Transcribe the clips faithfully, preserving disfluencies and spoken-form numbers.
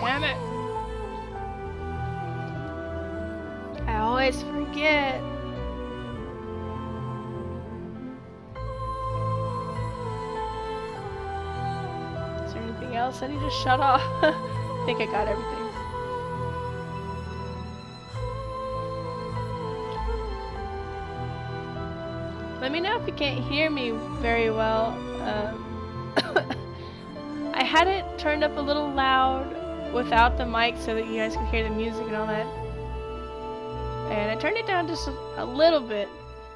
Damn it. I always forget. Is there anything else I need to shut off? I think I got everything. Let me know if you can't hear me very well. Um, I had it turned up a little loud without the mic so that you guys could hear the music and all that. And I turned it down just a, a little bit.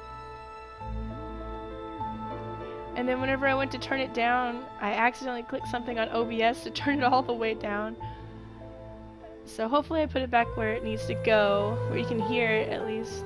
And then whenever I went to turn it down, I accidentally clicked something on O B S to turn it all the way down. So hopefully I put it back where it needs to go, where you can hear it at least.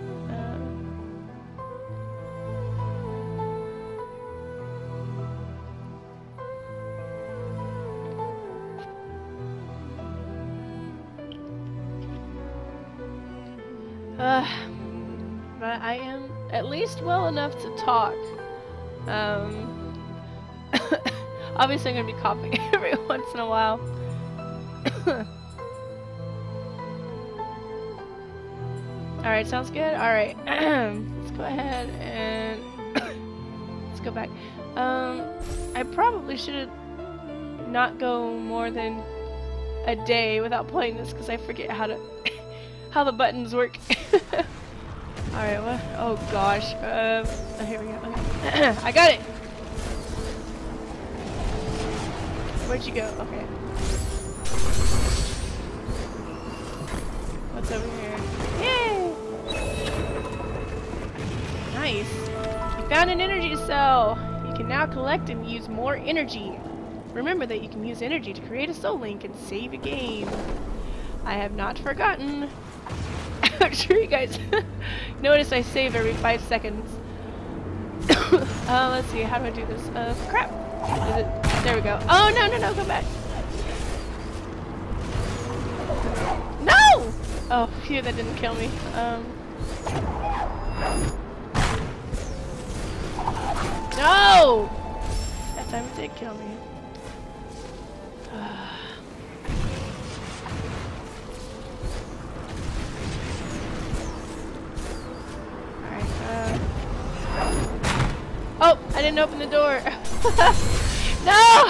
Uh, but I am at least well enough to talk. Um, obviously I'm gonna be coughing every once in a while. Alright, sounds good? Alright, let's go ahead and let's go back. Um, I probably should not go more than a day without playing this because I forget how to how the buttons work. Alright, what? Oh gosh. Um, oh, here we go. Okay. I got it! Where'd you go? Okay. What's over here? Yay! Nice! You found an energy cell! You can now collect and use more energy. Remember that you can use energy to create a soul link and save a game. I have not forgotten. I'm sure you guys notice I save every five seconds. uh, let's see, how do I do this? Uh, crap! Is it? There we go. Oh, no, no, no, go back! No! Oh, phew, that didn't kill me. Um... No! That time it did kill me. Oh, I didn't open the door. No!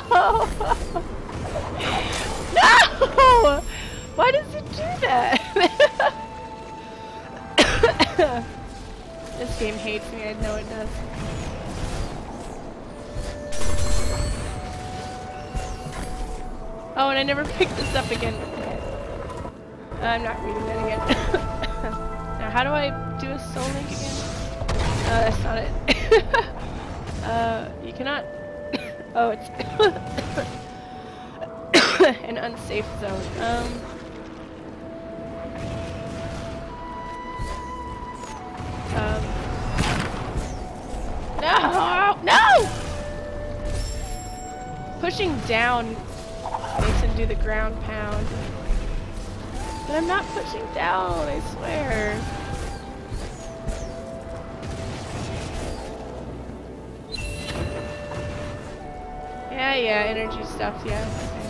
No! Why does it do that? This game hates me, I know it does. Oh, and I never picked this up again. I'm not reading that again. Now, how do I do a soul link again? Uh, that's not it. uh, you cannot. Oh, it's an unsafe zone. Um. Um. No! No! Pushing down makes him do the ground pound. But I'm not pushing down, I swear. Yeah, yeah, energy stuff, yeah.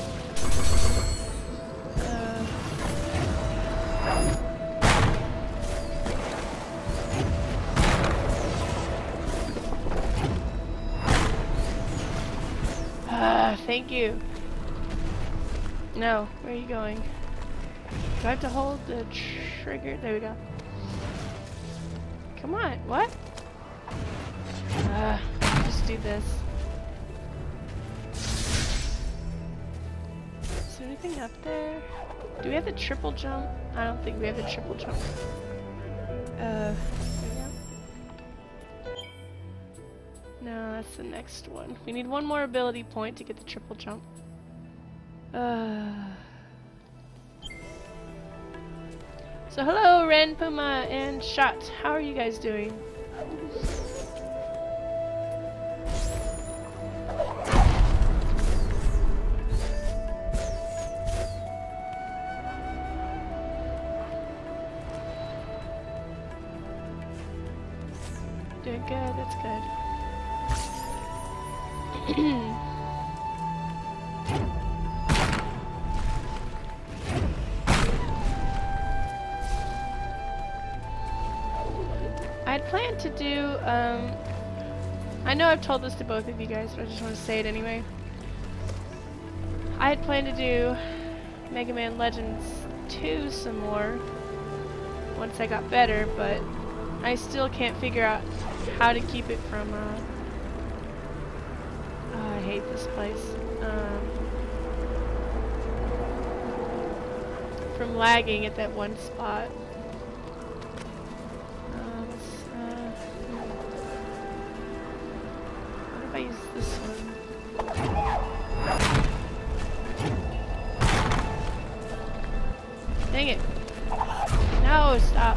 Okay. Uh, thank you. No, where are you going? Do I have to hold the trigger? There we go. Come on, what? Uh, just do this. Is there anything up there? Do we have the triple jump? I don't think we have the triple jump. Uh, there we go. No, that's the next one. We need one more ability point to get the triple jump. Uh. So hello, Ren, Puma, and Shot. How are you guys doing? Doing good, that's good. I had planned to do, um, I know I've told this to both of you guys, but I just want to say it anyway. I had planned to do Mega Man Legends two some more once I got better, but I still can't figure out how to keep it from, uh, oh, I hate this place, um, from lagging at that one spot. Um, uh, what if I use this one? Dang it. No, stop.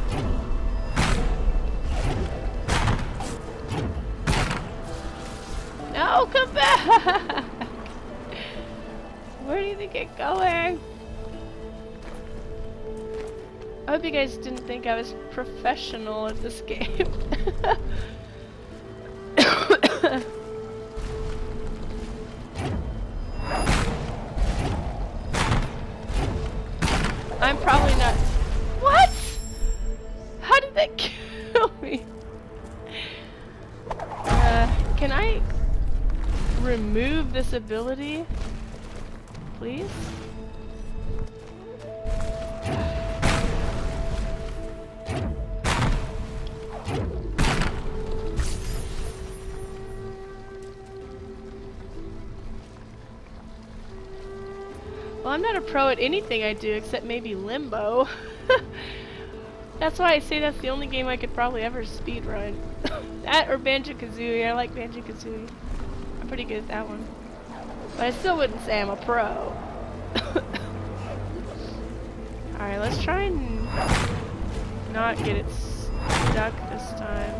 No, come back! Where do you think it's going? I hope you guys didn't think I was professional at this game. I'm probably not. What? How did that kill me? Uh, can I remove this ability, please? Well, I'm not a pro at anything I do except maybe Limbo. That's why I say that's the only game I could probably ever speedrun. That or Banjo-Kazooie. I like Banjo-Kazooie. I'm pretty good at that one. But I still wouldn't say I'm a pro. Alright, let's try and not get it stuck this time.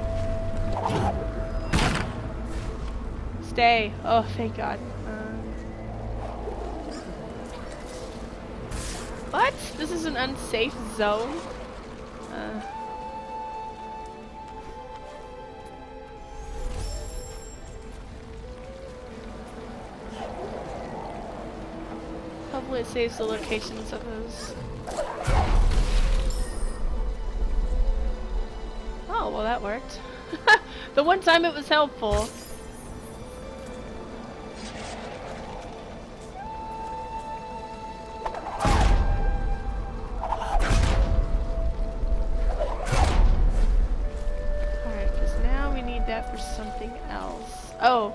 Stay. Oh, thank God. Um, what? This is an unsafe zone? Uh, hopefully it saves the locations of those. Oh, well that worked. The one time it was helpful. For something else. Oh.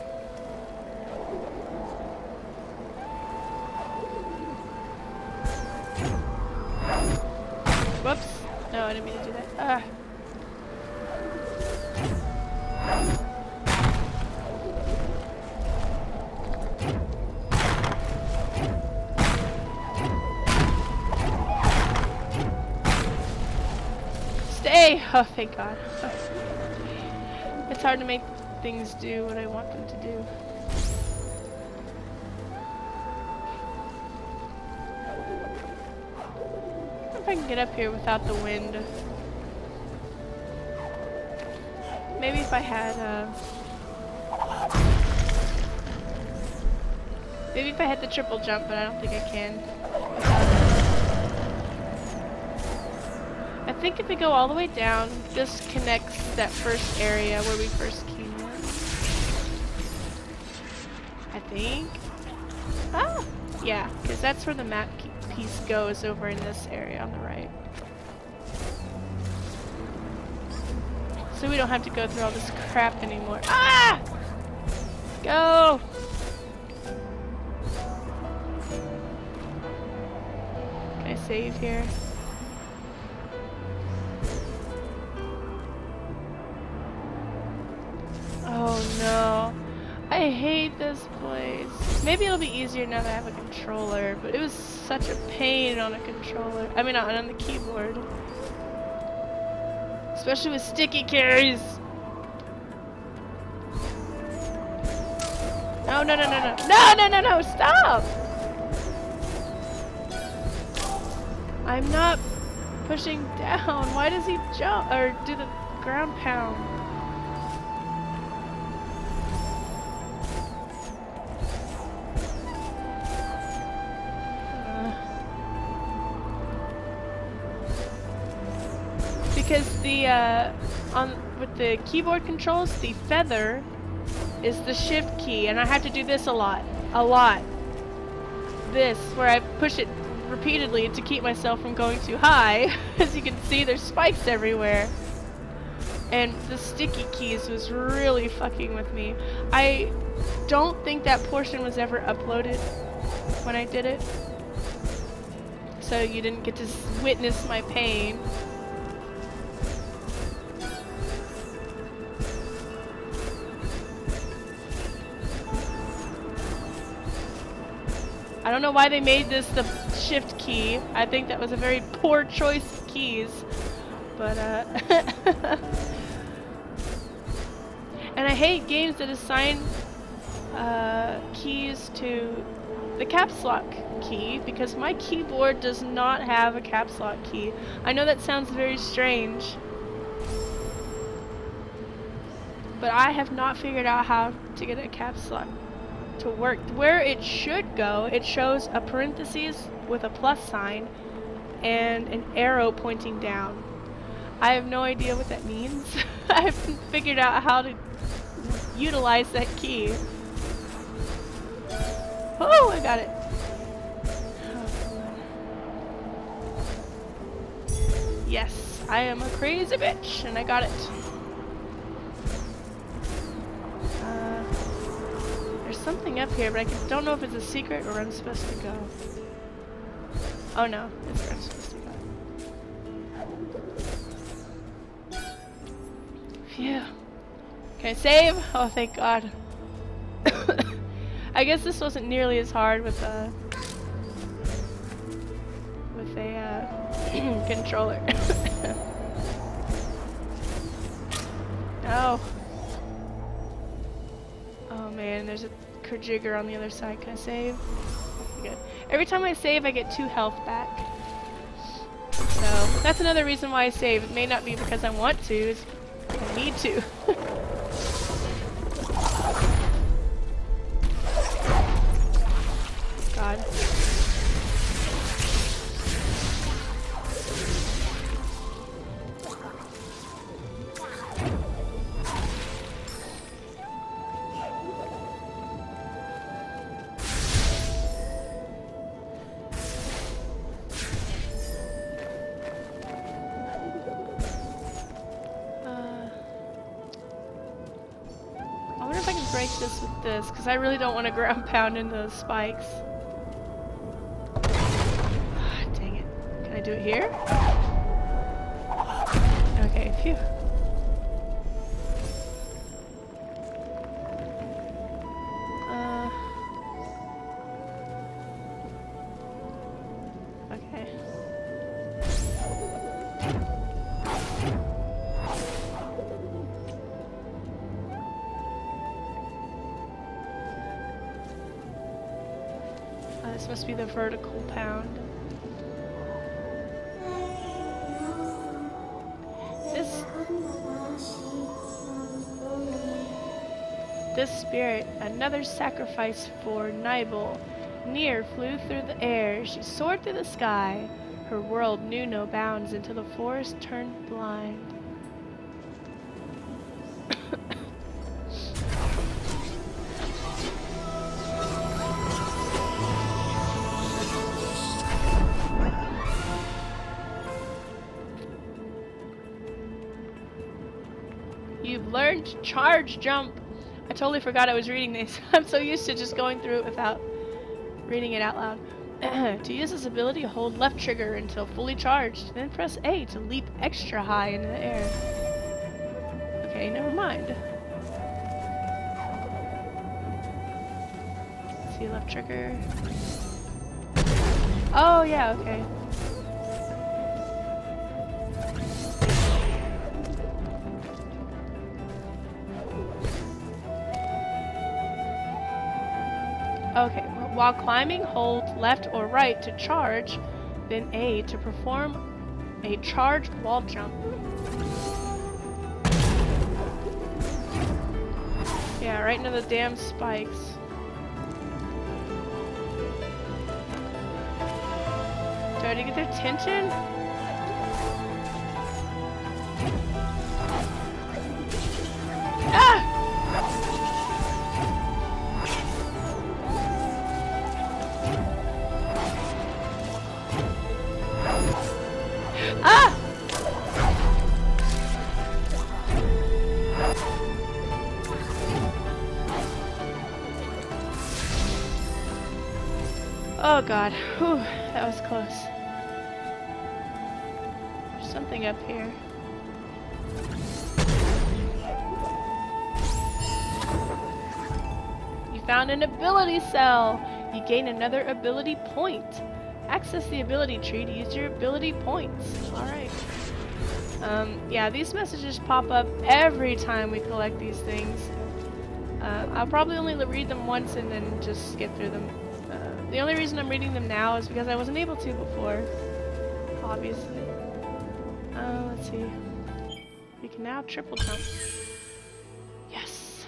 Whoops. No, I didn't mean to do that. Ah. Stay! Oh, thank God. Oh. It's hard to make things do what I want them to do. I wonder if I can get up here without the wind. Maybe if I had uh maybe if I had the triple jump, but I don't think I can. I think if we go all the way down, this connects that first area where we first came in. I think. Oh! Yeah, because that's where the map piece goes, over in this area on the right. So we don't have to go through all this crap anymore. Ah! Go! Can I save here? Oh no, I hate this place. Maybe it'll be easier now that I have a controller, but it was such a pain on a controller. I mean, on the keyboard. Especially with sticky carries. No, no, no, no, no. No, no, no, no, stop! I'm not pushing down. Why does he jump, or do the ground pound? Because the, uh, on with the keyboard controls, the feather is the shift key, and I have to do this a lot. A lot. This, where I push it repeatedly to keep myself from going too high. As you can see, there's spikes everywhere. And the sticky keys was really fucking with me. I don't think that portion was ever uploaded when I did it. So you didn't get to witness my pain. I don't know why they made this the shift key. I think that was a very poor choice of keys. But, uh... and I hate games that assign uh, keys to the caps lock key, because my keyboard does not have a caps lock key. I know that sounds very strange, but I have not figured out how to get a caps lock to work. Where it should go, it shows a parentheses with a plus sign and an arrow pointing down. I have no idea what that means. I haven't figured out how to utilize that key. Oh, I got it. Oh, yes, I am a crazy bitch, and I got it. Uh, there's something up here, but I don't know if it's a secret or where I'm supposed to go. Oh no, it's where I'm supposed to go. Phew. Can I save? Oh, thank God. I guess this wasn't nearly as hard with a with a uh, controller. Oh. Oh man, there's a Kajigger on the other side. Can I save? Good. Every time I save, I get two health back. So that's another reason why I save. It may not be because I want to. It's I need to. God. Break this with this, because I really don't want to ground pound in those spikes. Ah, dang it. Can I do it here? Okay, phew. Uh, okay. This must be the vertical pound. This This spirit, another sacrifice for Nibel. Nier flew through the air, she soared through the sky. Her world knew no bounds until the forest turned blind. You've learned charge jump. I totally forgot I was reading this. I'm so used to just going through it without reading it out loud. To use this ability, hold left trigger until fully charged, then press A to leap extra high into the air. Okay, never mind. Let's see, left trigger. Oh yeah, okay. Okay, while climbing, hold left or right to charge, then A to perform a charged wall jump. Yeah, right into the damn spikes. Try to get their attention? Oh god. Whew, that was close. There's something up here. You found an ability cell! You gain another ability point. Access the ability tree to use your ability points. Alright. Um, yeah, these messages pop up every time we collect these things. Uh, I'll probably only read them once and then just skip through them. Uh, the only reason I'm reading them now is because I wasn't able to before. Obviously. Uh, let's see. We can now triple jump. Yes!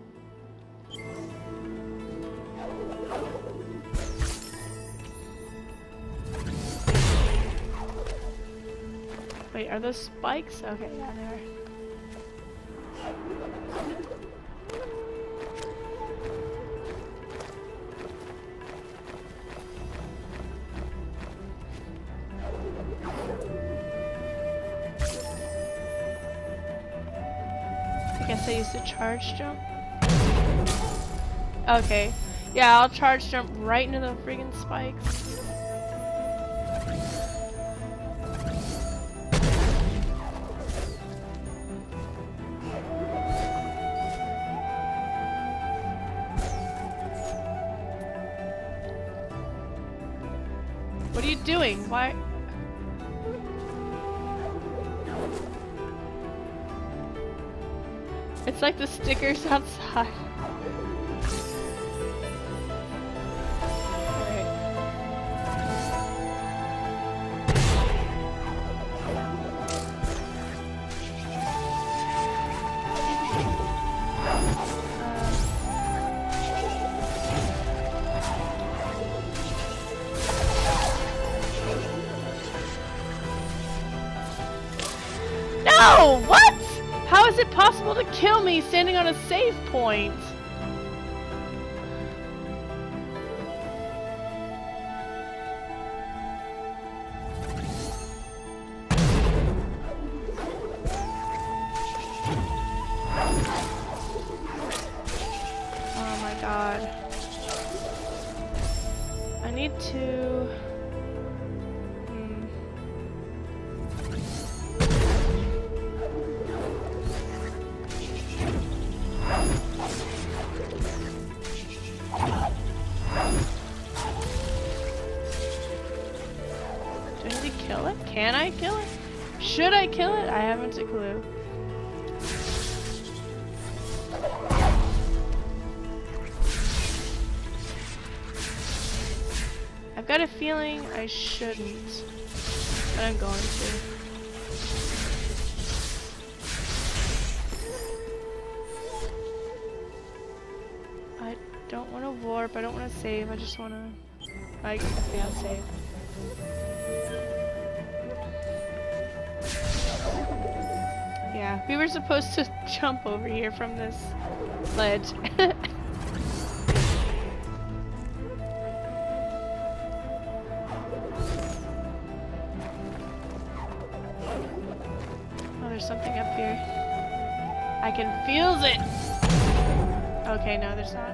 Wait, are those spikes? Okay, yeah, they are. I guess I used to charge jump. Okay. Yeah, I'll charge jump right into the friggin' spikes. What are you doing? Why? It's like the stickers outside. No! What? How is it possible to kill me standing on a save point? Oh my god. I need to... Kill it? Can I kill it? Should I kill it? I haven't a clue. I've got a feeling I shouldn't, but I'm going to. I don't want to warp, I don't want to save, I just want to... Like, okay, I'll save. Yeah, we were supposed to jump over here from this ledge. Oh, there's something up here. I can feel it! Okay, no, there's not.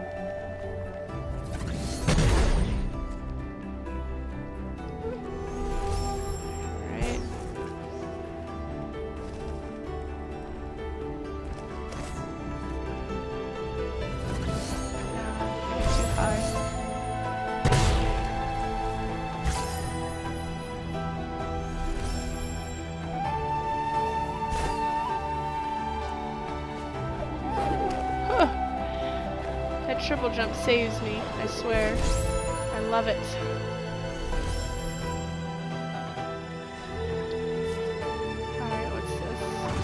Triple jump saves me, I swear. I love it. Alright, what's this?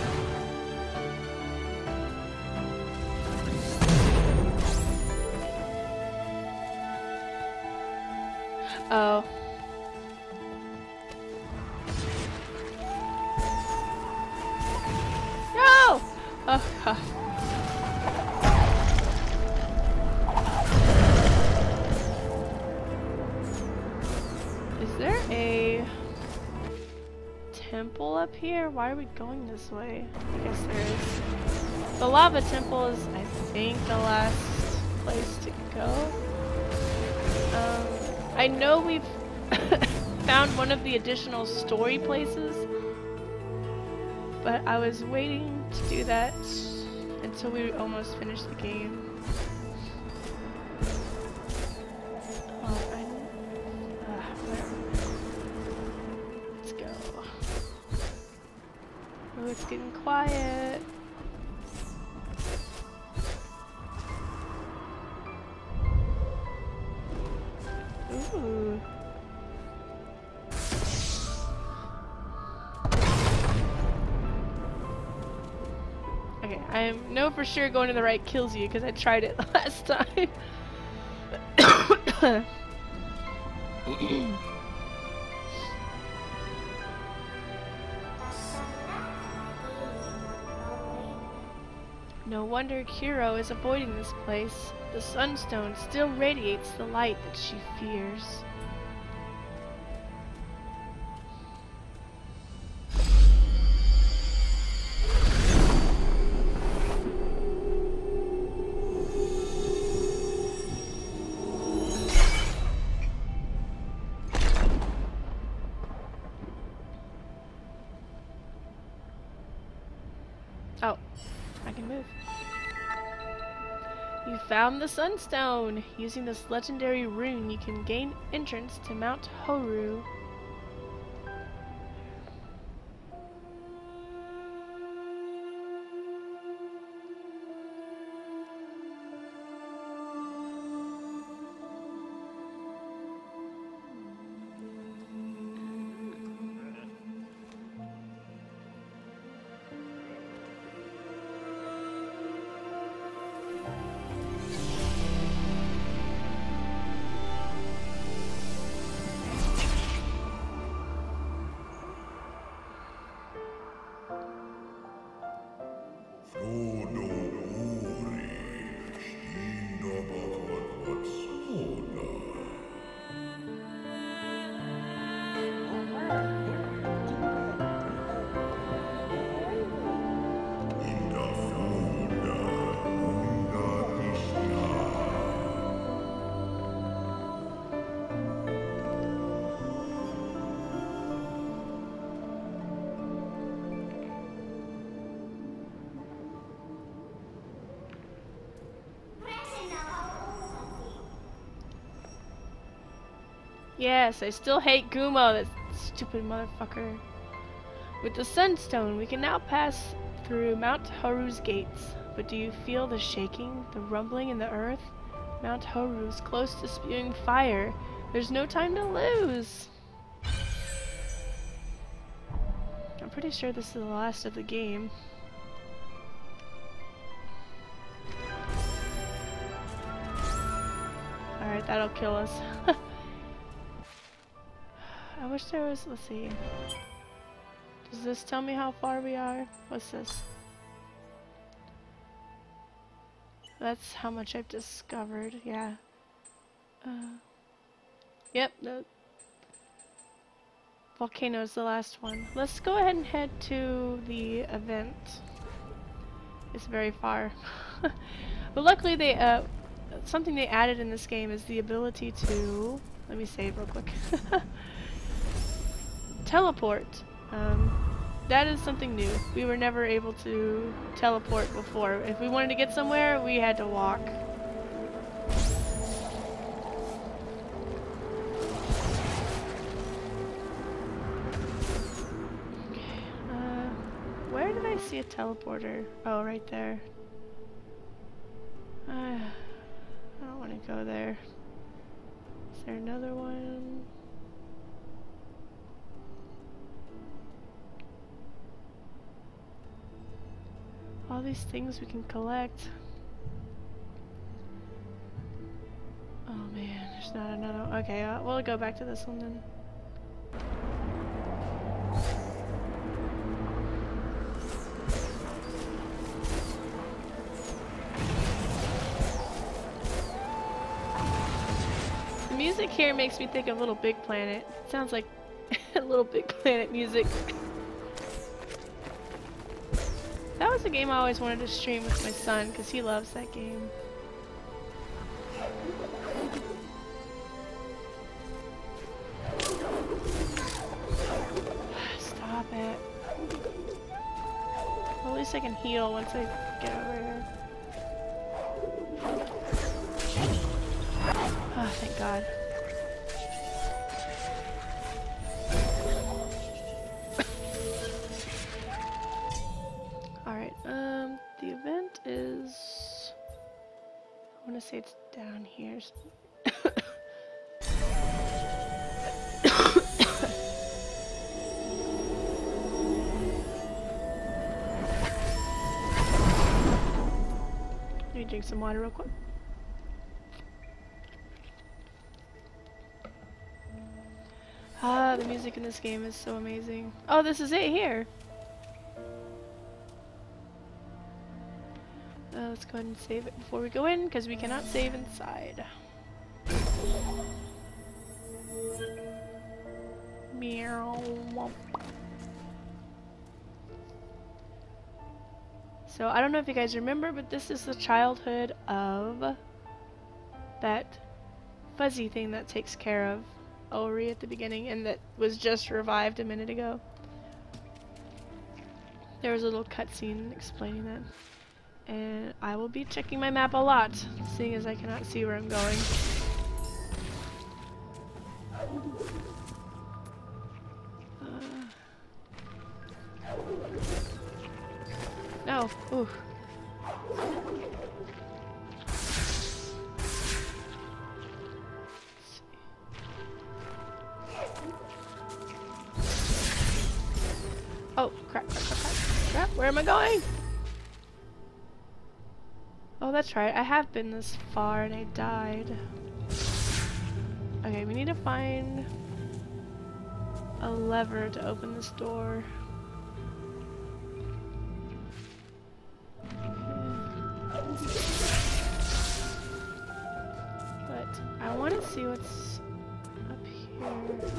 Oh. No! Oh, God. Temple up here? Why are we going this way? I guess there is. The lava temple is, I think, the last place to go. Um, I know we've found one of the additional story places, but I was waiting to do that until we almost finished the game. Oh, I uh, let's go. Oh, it's getting quiet. Ooh. Okay, I know for sure going to the right kills you because I tried it last time. No wonder Kiro is avoiding this place. The Sunstone still radiates the light that she fears. Oh, I can move. You found the Sunstone! Using this legendary rune, you can gain entrance to Mount Horu. Yes, I still hate Gumo, that stupid motherfucker. With the Sunstone, we can now pass through Mount Horu's gates. But do you feel the shaking, the rumbling in the earth? Mount Horu is close to spewing fire. There's no time to lose. I'm pretty sure this is the last of the game. Alright, that'll kill us. I wish there was, let's see. Does this tell me how far we are? What's this? That's how much I've discovered, yeah. Uh, yep, the volcano is the last one. Let's go ahead and head to the event. It's very far. But luckily they, uh, something they added in this game is the ability to, let me save real quick. Teleport. Um, that is something new. We were never able to teleport before. If we wanted to get somewhere, we had to walk. Okay. Uh, where did I see a teleporter? Oh, right there. Uh, I don't want to go there. Is there another one? All these things we can collect. Oh man, there's not another one. Okay, uh, we'll go back to this one then. The music here makes me think of Little Big Planet. It sounds like Little Big Planet music. That was a game I always wanted to stream with my son because he loves that game. least I can heal once I get over here. Oh, thank God. Alright, um, the event is... I want to say it's down here. Let me drink some water real quick. Ah, the music in this game is so amazing. Oh, this is it here. Uh, let's go ahead and save it before we go in, because we cannot save inside. Meow. So, I don't know if you guys remember, but this is the childhood of that fuzzy thing that takes care of Ori at the beginning, and that was just revived a minute ago. There was a little cutscene explaining that. And I will be checking my map a lot, seeing as I cannot see where I'm going. Uh, no, ooh. Oh, crap, crap, crap, crap, crap, where am I going? Oh, that's right, I have been this far and I died. Okay, we need to find a lever to open this door. But I want to see what's up here.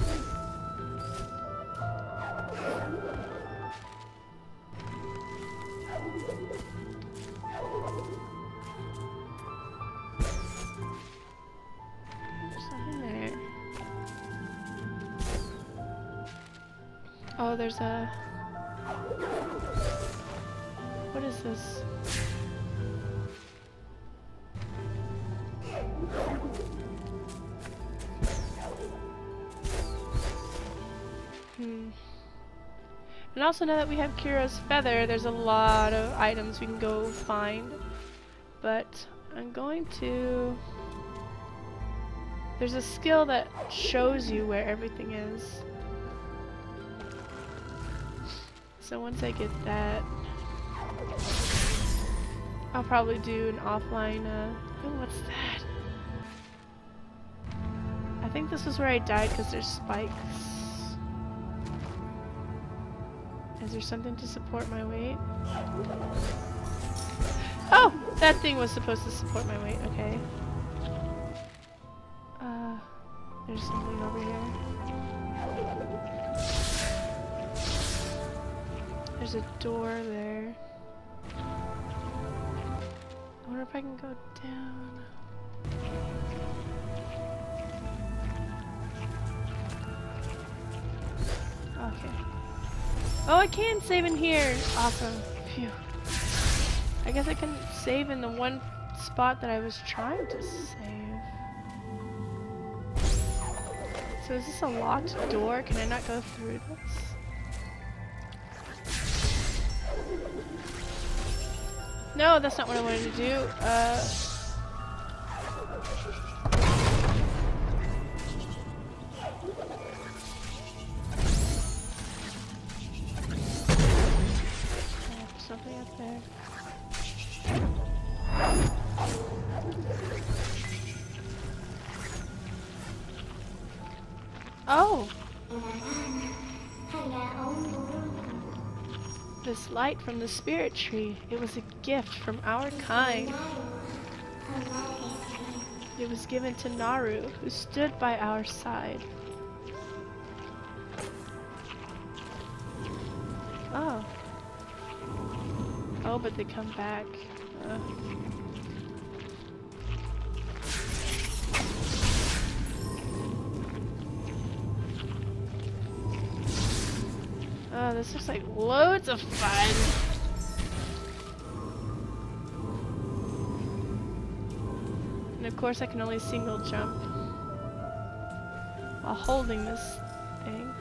Oh, there's a... What is this? Hmm. And also, now that we have Kira's feather, there's a lot of items we can go find. But I'm going to... There's a skill that shows you where everything is. So once I get that, I'll probably do an offline, uh, oh, what's that? I think this is where I died because there's spikes. Is there something to support my weight? Oh! That thing was supposed to support my weight, okay. Uh, there's something over here. There's a door there. I wonder if I can go down. Okay. Oh, I can save in here! Awesome. Phew. I guess I can save in the one spot that I was trying to save. So is this a locked door? Can I not go through this? No, that's not what I wanted to do. Uh... Oh, there's something up there. Oh! This light from the spirit tree. It was a gift from our kind. It was given to Naru, who stood by our side. Oh. Oh, but they come back. Uh. Oh, this looks like loads of fun. And of course I can only single jump while holding this thing.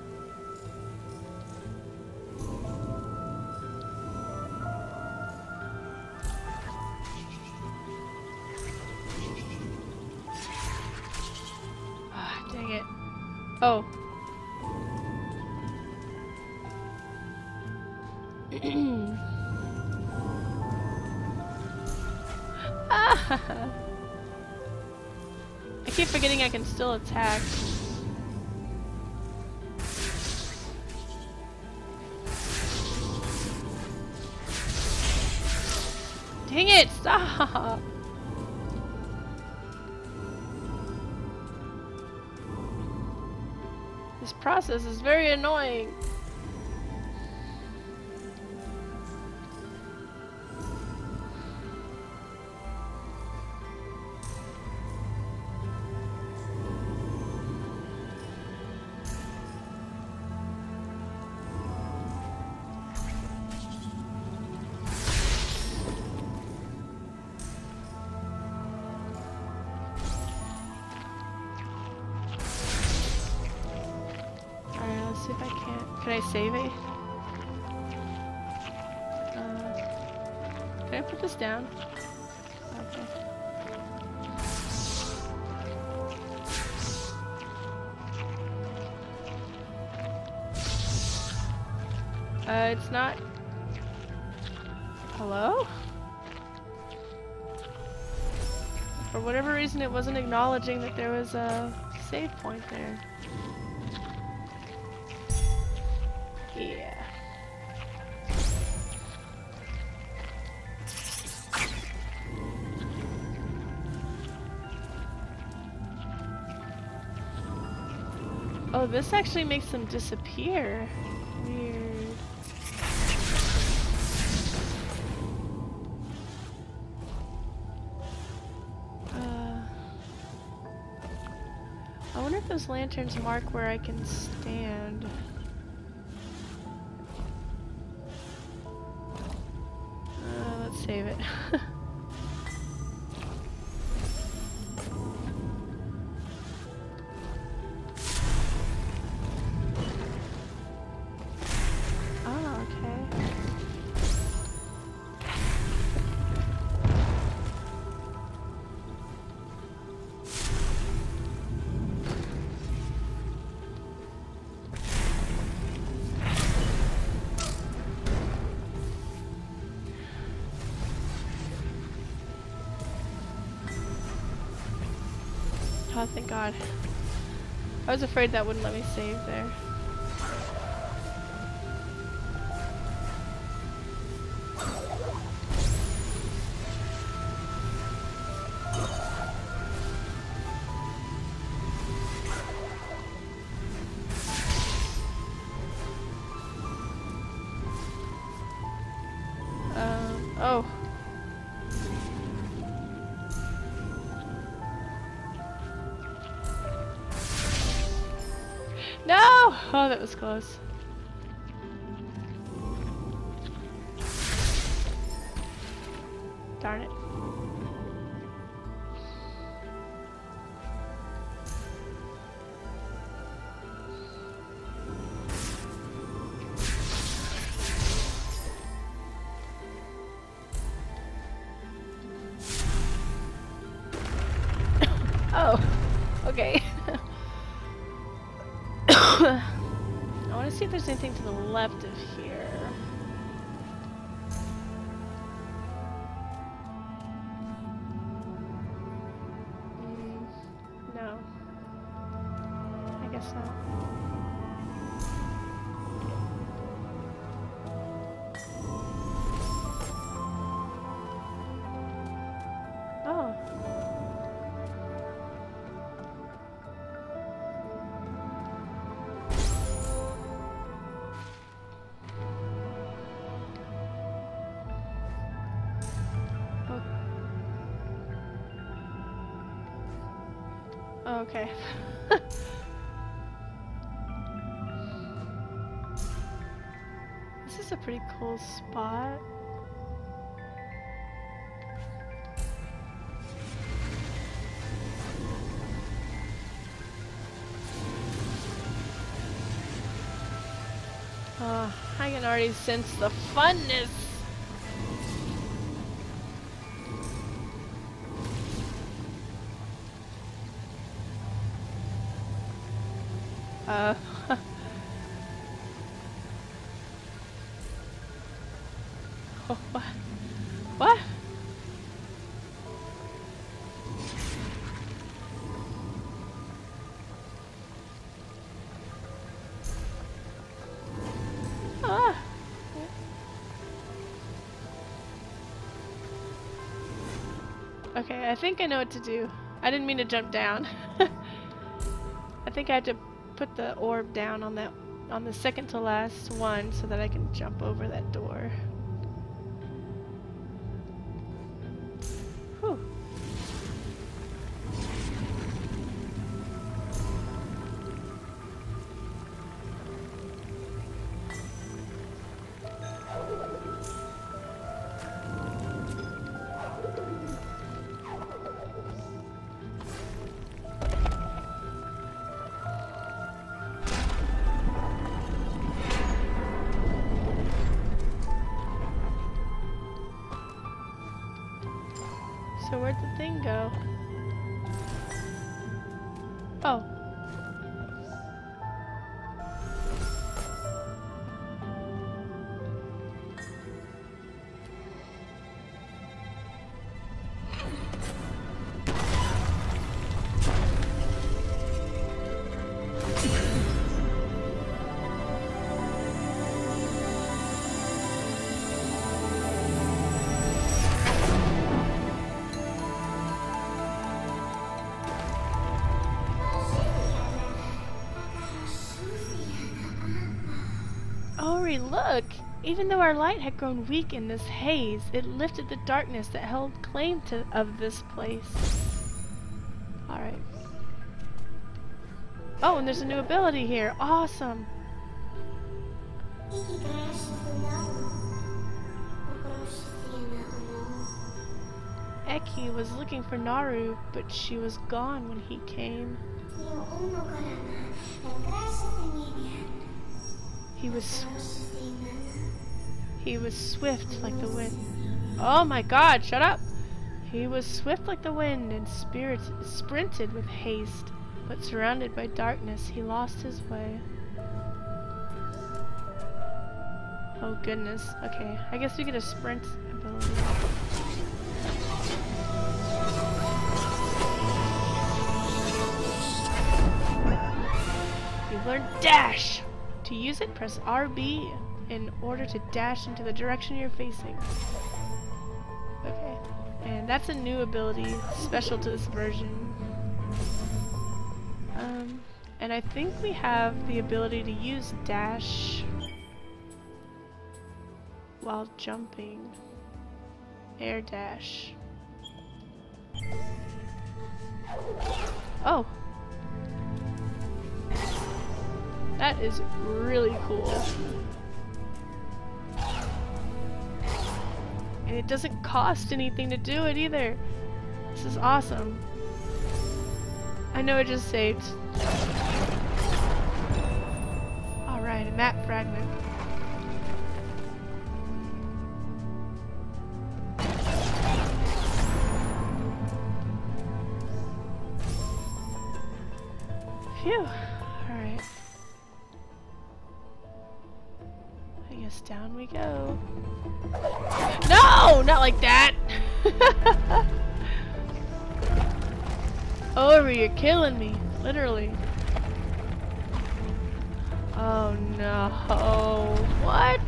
Ah, dang it. Oh. Ah! I keep forgetting I can still attack. Dang it, stop! This process is very annoying. See if I can. Can I save it? Uh, can I put this down? Okay. Uh, it's not. Hello? For whatever reason, it wasn't acknowledging that there was a save point there. Yeah. Oh, this actually makes them disappear. Weird. Uh, I wonder if those lanterns mark where I can stand. Save it. Oh, okay. Oh, thank God. I was afraid that wouldn't let me save there. Um, oh. No! Oh, that was close. Darn it. Oh, okay. I want to see if there's anything to the left of here. Mm, no. I guess not. Oh. Oh, okay. This is a pretty cool spot. Uh, I can already sense the funness. Uh, oh, what? What? Ah. Okay, I think I know what to do. I didn't mean to jump down. I think I have to put the orb down on that, on the second to last one, so that I can jump over that door. Whew. So where'd the thing go? Oh. Ori, look! Even though our light had grown weak in this haze, it lifted the darkness that held claim to of this place. Alright. Oh, and there's a new ability here. Awesome! Eki was looking for Naru, but she was gone when he came. He was He was swift like the wind. Oh my god, shut up! He was swift like the wind and spirit sprinted with haste, but surrounded by darkness, he lost his way. Oh goodness. Okay, I guess we get a sprint ability. You've learned dash! To use it, press R B in order to dash into the direction you're facing. Okay, and that's a new ability, special to this version. Um, and I think we have the ability to use dash while jumping. Air dash. Oh! That is really cool. And it doesn't cost anything to do it either. This is awesome. I know it just saved. Alright, a map fragment. Phew. Alright. I guess down we go. No! Not like that! Ori, you're killing me. Literally. Oh no. What?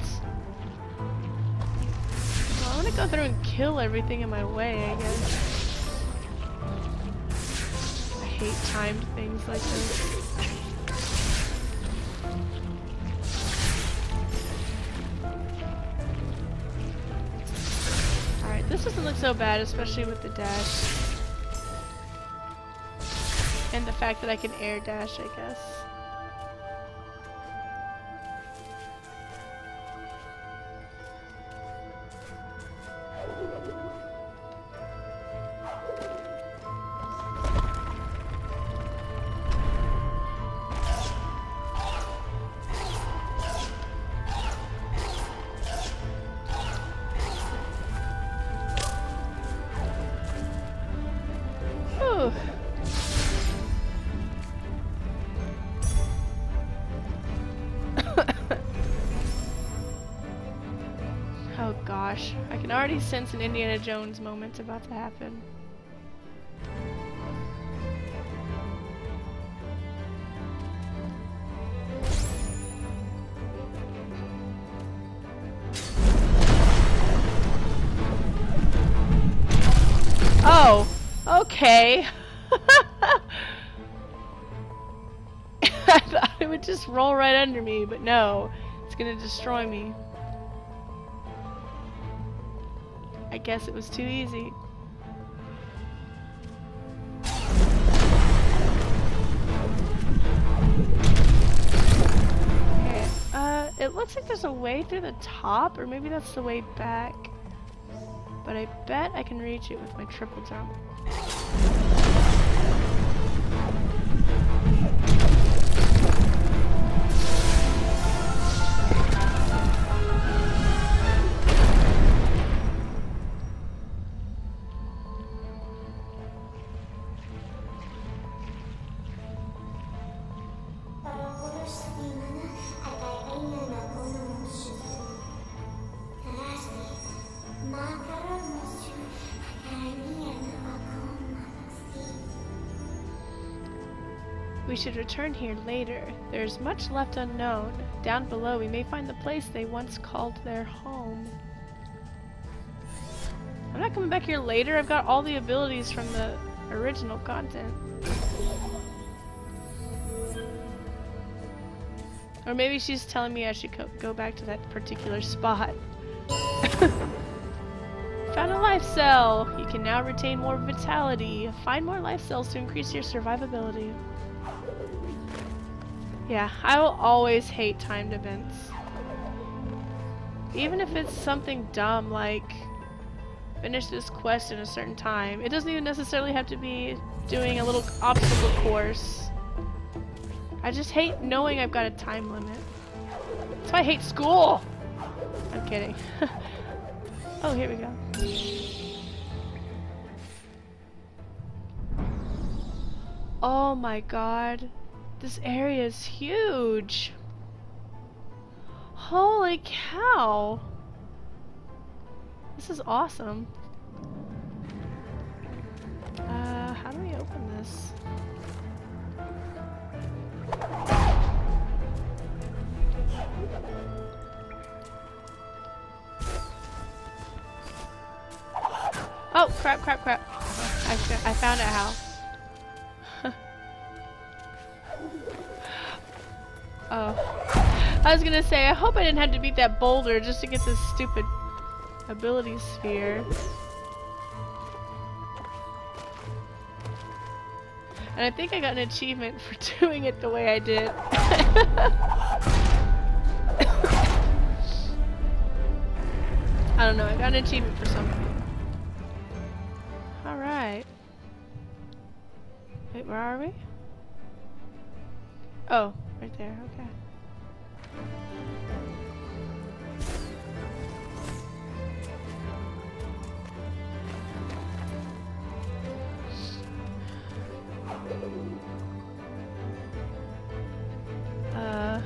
Well, I'm gonna go through and kill everything in my way, I guess. I hate timed things like this. This doesn't look so bad, especially with the dash. And the fact that I can air dash, I guess. Whew. Oh gosh, I can already sense an Indiana Jones moment about to happen. Oh, okay. I thought it would just roll right under me, but no, it's gonna destroy me. I guess it was too easy. Okay, uh, it looks like there's a way through the top, or maybe that's the way back. But I bet I can reach it with my triple jump. We should return here later. There is much left unknown. Down below we may find the place they once called their home. I'm not coming back here later. I've got all the abilities from the original content. Or maybe she's telling me I should go, go back to that particular spot. Found a life cell! You can now retain more vitality. Find more life cells to increase your survivability. Yeah, I will always hate timed events. Even if it's something dumb like finish this quest in a certain time. It doesn't even necessarily have to be doing a little obstacle course. I just hate knowing I've got a time limit. That's why I hate school! I'm kidding. Oh, here we go. Oh my god. This area is huge. Holy cow. This is awesome. Uh, how do we open this? Oh, crap, crap, crap. I, I found out how. Oh. I was gonna say, I hope I didn't have to beat that boulder just to get this stupid ability sphere. And I think I got an achievement for doing it the way I did. I don't know, I got an achievement for something. Alright. Wait, where are we? Oh, right there, okay. Uh...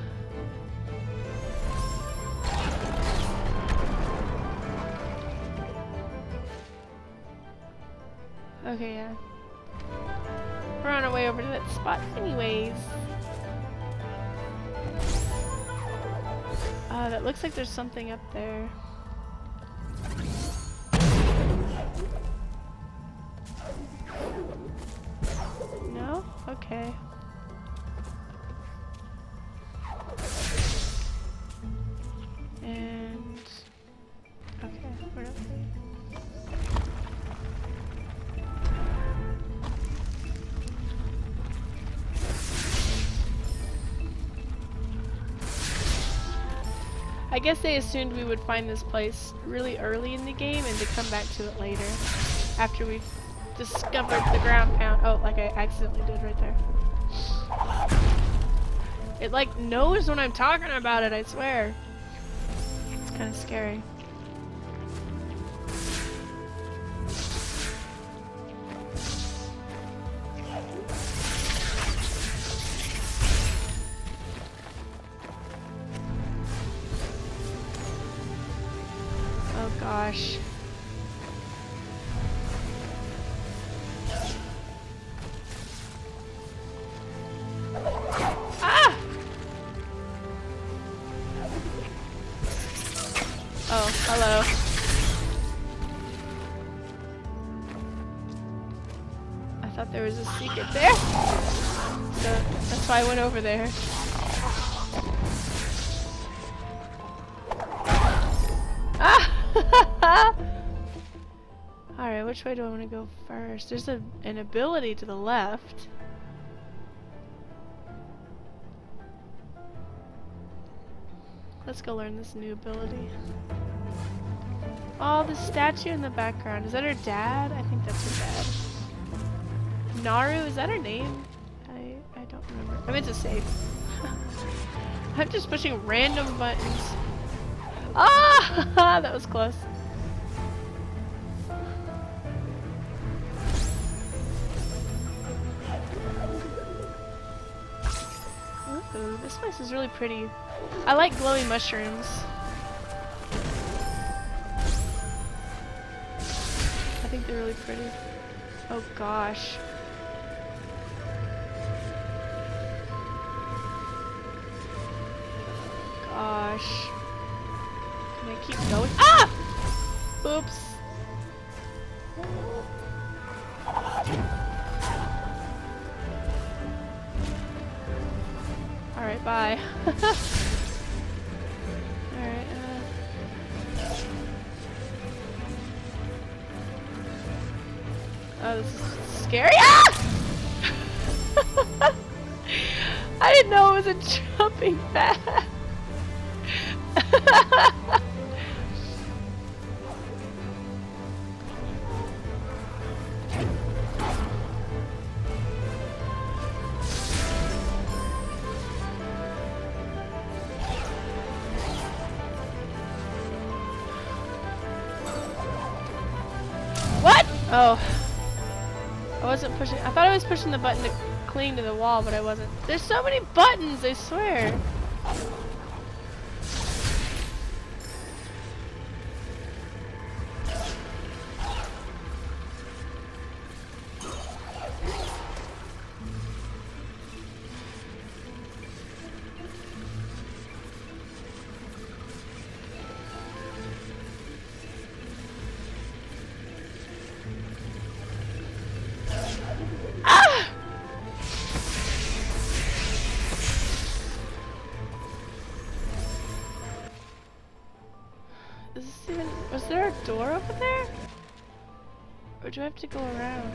Okay, yeah. We're on our way over to that spot anyways. Uh, that looks like there's something up there. No? Okay. And... okay, we're up there. I guess they assumed we would find this place really early in the game and to come back to it later. After we've discovered the ground pound. Oh, like I accidentally did right there. It like knows when I'm talking about it, I swear. It's kind of scary. thought there was a secret there. So that's why I went over there. Ah! Alright, which way do I want to go first? There's a, an ability to the left. Let's go learn this new ability. Oh, the statue in the background. Is that her dad? I think that's her dad. Naru, is that her name? I, I don't remember. I meant to save. I'm just pushing random buttons. Ah! That was close. Ooh, this place is really pretty. I like glowy mushrooms. I think they're really pretty. Oh gosh. Gosh. Can I keep going? Ah! Oops. Alright, bye. Alright, uh... oh, this is scary. Ah! I didn't know it was a jumping pad. What? Oh. I wasn't pushing. I thought I was pushing the button to cling to the wall, but I wasn't. There's so many buttons, I swear. Is this even... was there a door over there? Or do I have to go around?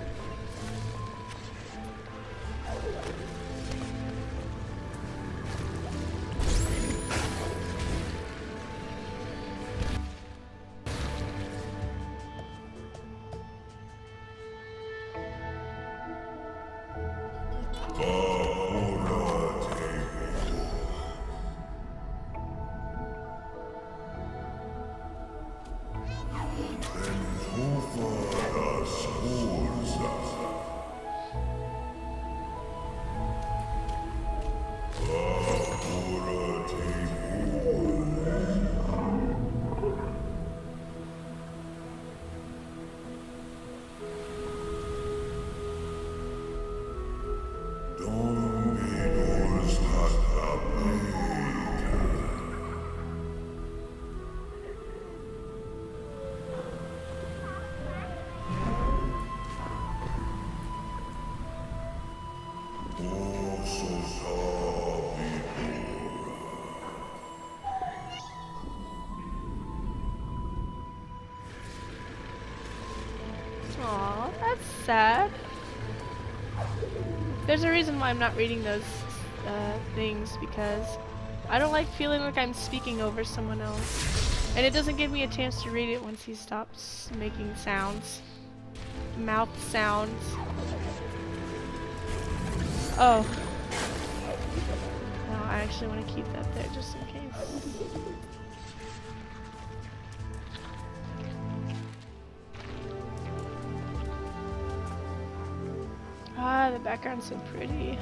Aw, that's sad. There's a reason why I'm not reading those uh, things, because I don't like feeling like I'm speaking over someone else. And it doesn't give me a chance to read it once he stops making sounds. Mouth sounds. Oh. No, I actually want to keep that there just in case. Ah, the background's so pretty.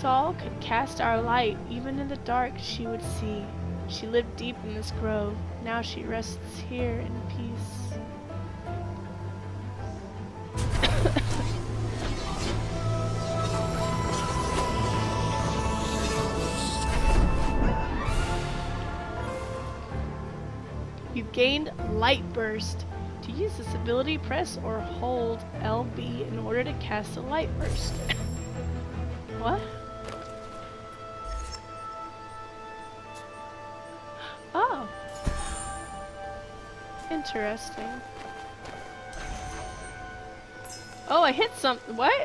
Sol could cast our light. Even in the dark she would see. She lived deep in this grove. Now she rests here in peace. You've gained Light Burst. To use this ability, press or hold L B in order to cast a Light Burst. What? Oh. Interesting. Oh, I hit something. What?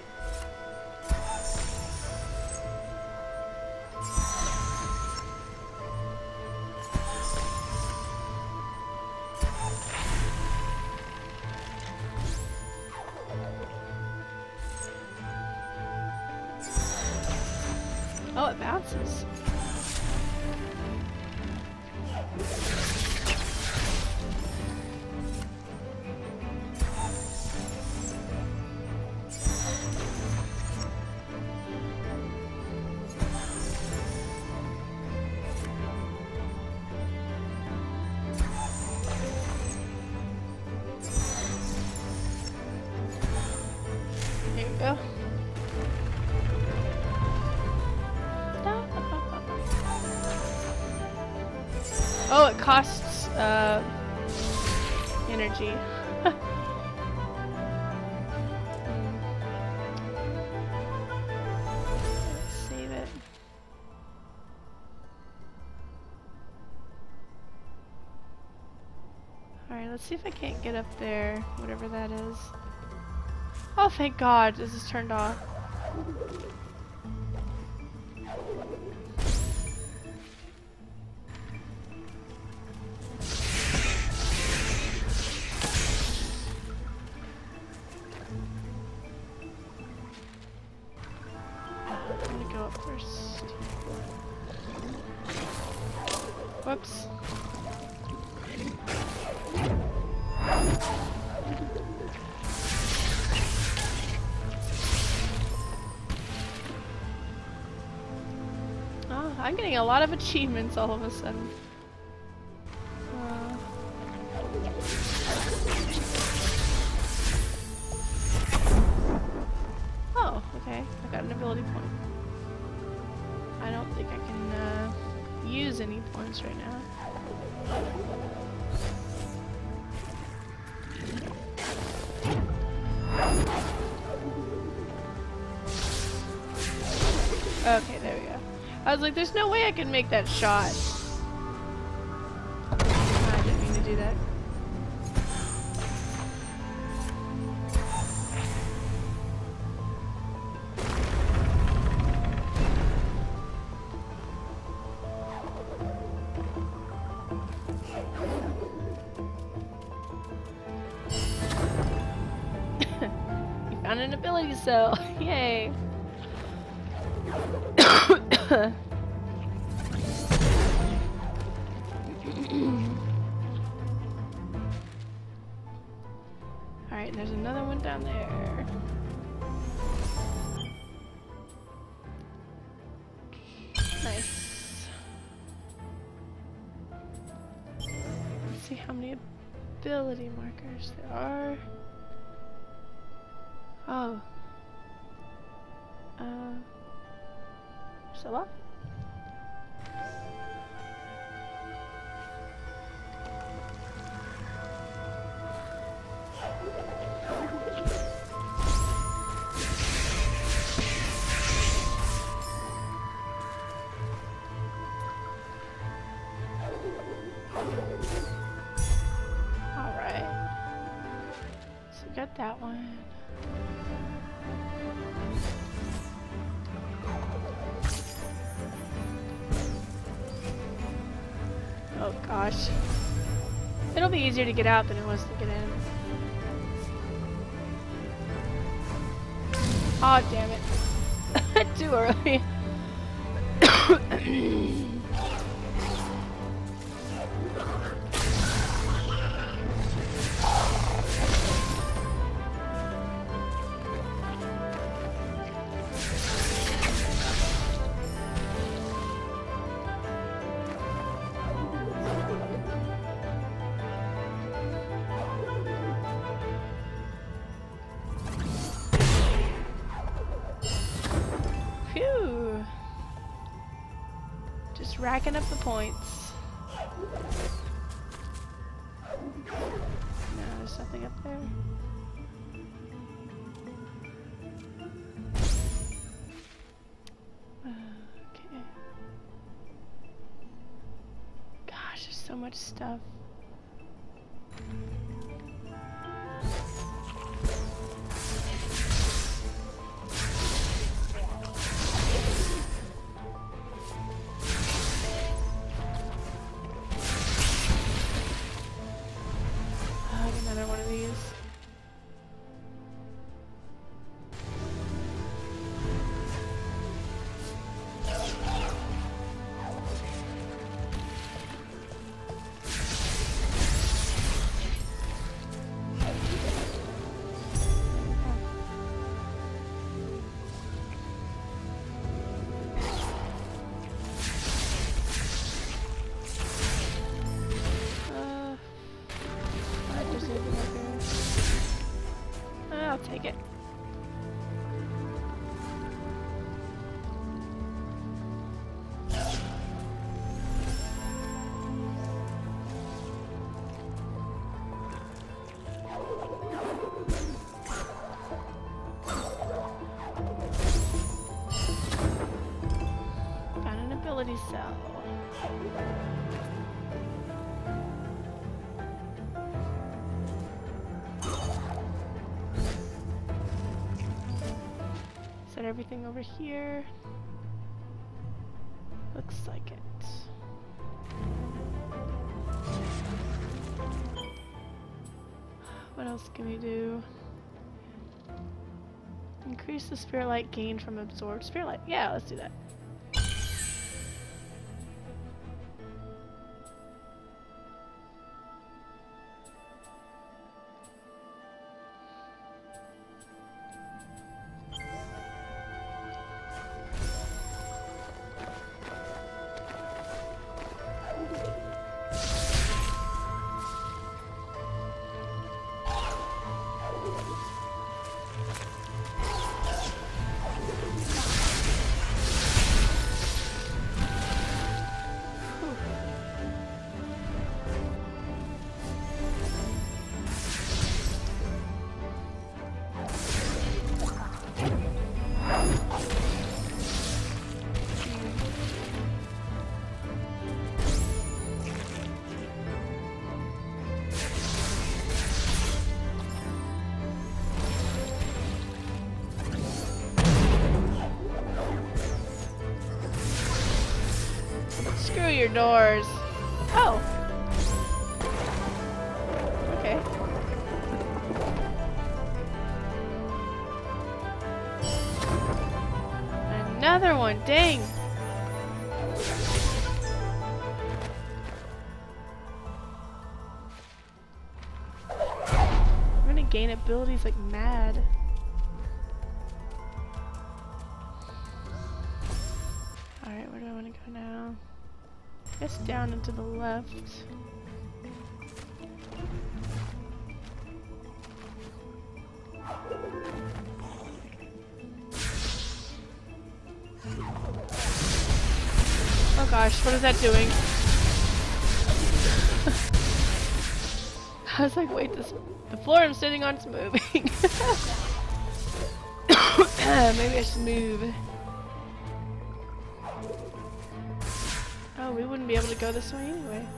Oh, it bounces. There you go. Oh, it costs uh, energy. Let's save it. Alright, let's see if I can't get up there, whatever that is. Oh, thank God, this is turned off. First. Whoops. Oh, I'm getting a lot of achievements all of a sudden. Uh. Oh, okay. I got an ability point. I don't think I can uh, use any points right now. Okay, there we go. I was like, there's no way I can make that shot. I didn't mean to do that. Found an ability cell. Yay. Alright, there's another one down there. Nice. Let's see how many ability markers there are. Oh. Uh. There's a lot. Alright. So we got that one. Oh gosh. It'll be easier to get out than it was to get in. Aw, oh, damn it. Too early. racking up the points. No, there's nothing up there. Okay. Gosh, there's so much stuff. Another one of these. I'll take it. Found an ability cell. Set everything over here. Looks like it. What else can we do? Increase the spirit light gained from absorbed spirit light. Yeah, let's do that. Screw your doors. Oh. Okay. Another one. Dang. I'm gonna gain abilities like mad. Alright, where do I want to go now? I guess down and to the left. Oh gosh, what is that doing? I was like, wait, this the floor I'm sitting on is moving. Maybe I should move. Oh, we wouldn't be able to go this way anyway.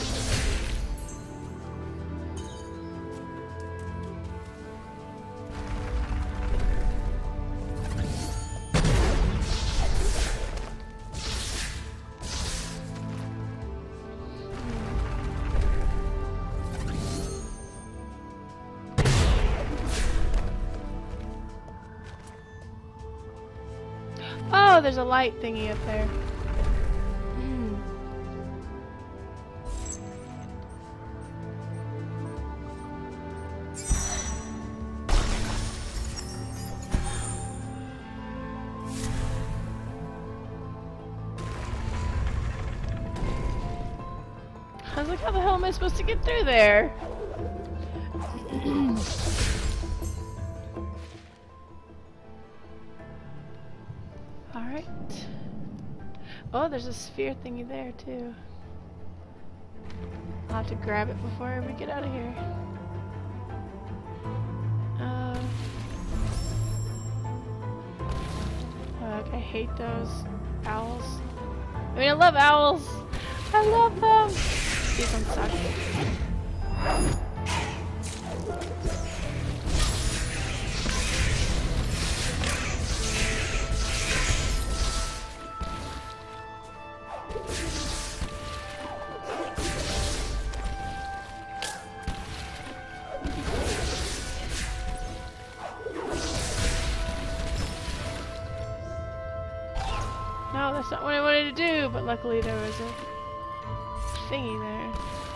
Oh, there's a light thingy up there. I was like, how the hell am I supposed to get through there? Alright. Oh, there's a sphere thingy there too. I'll have to grab it before we get out of here. Um, oh, I hate those owls. I mean, I love owls. I love them. These ones suck. No, that's not what I wanted to do, but luckily there was a thingy there.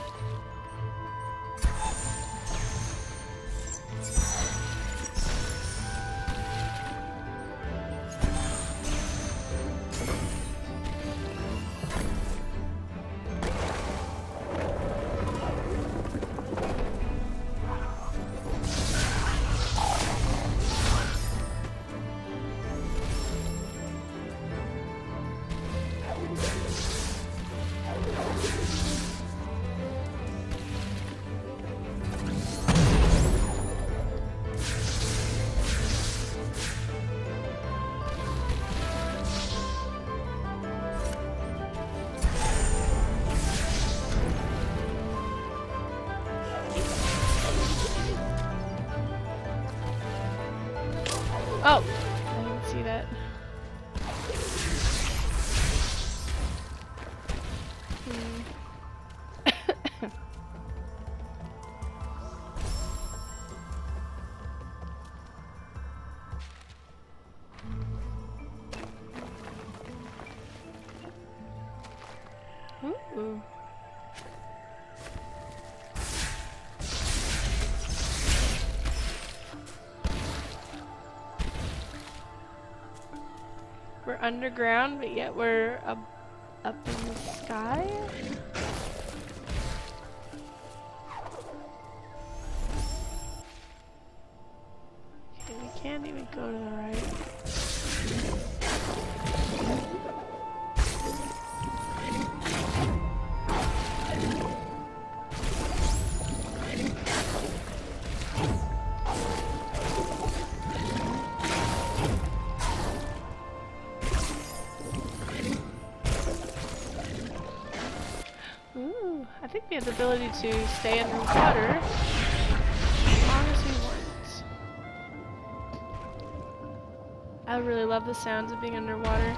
Oh! I didn't see that. Hmm. Ooh. We're underground, but yet we're up, up in the sky? Okay, we can't even go to the right. Ooh, I think we have the ability to stay underwater as long as we want. I really love the sounds of being underwater.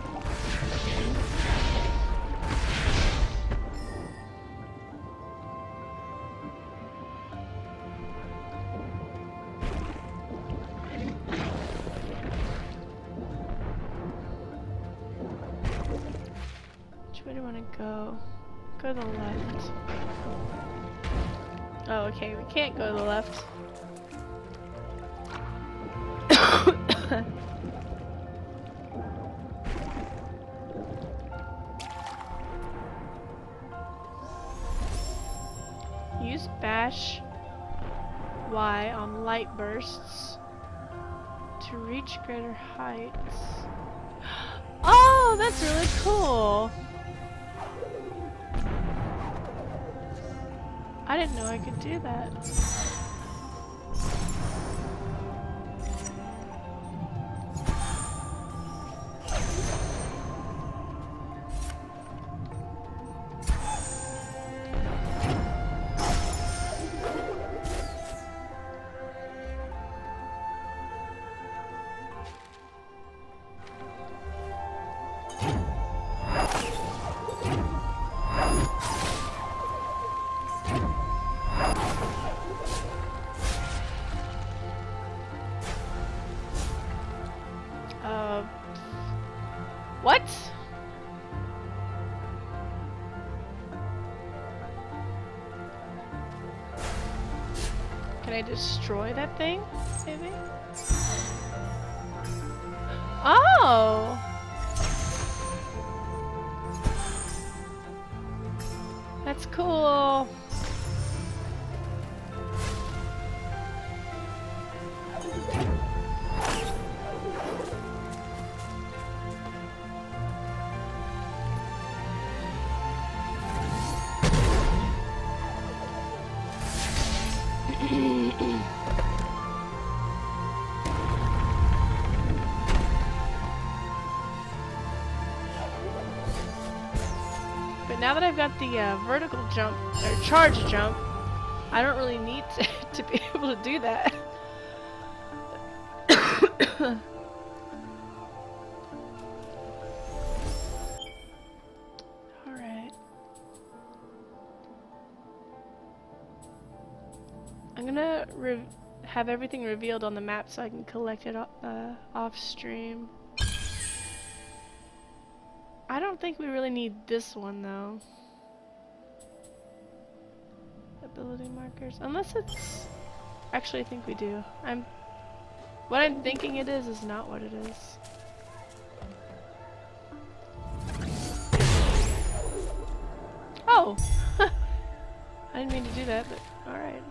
Which way do I want to go? Go to the left. Oh, okay, we can't go to the left. Use bash Y on light bursts to reach greater heights. Oh, that's really cool. I didn't know I could do that. Uh, what? Can I destroy that thing, maybe? Oh! That's cool. But now that I've got the uh, vertical jump, or charge jump, I don't really need to, to be able to do that. Alright. I'm gonna re have everything revealed on the map so I can collect it uh, off stream. I don't think we really need this one though. Ability markers, unless it's... Actually, I think we do. I'm... What I'm thinking it is is not what it is. Oh! I didn't mean to do that, but alright.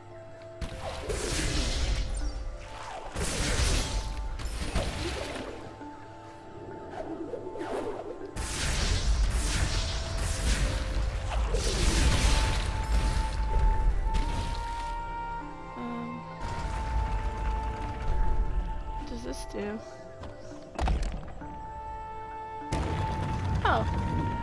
Do. Oh.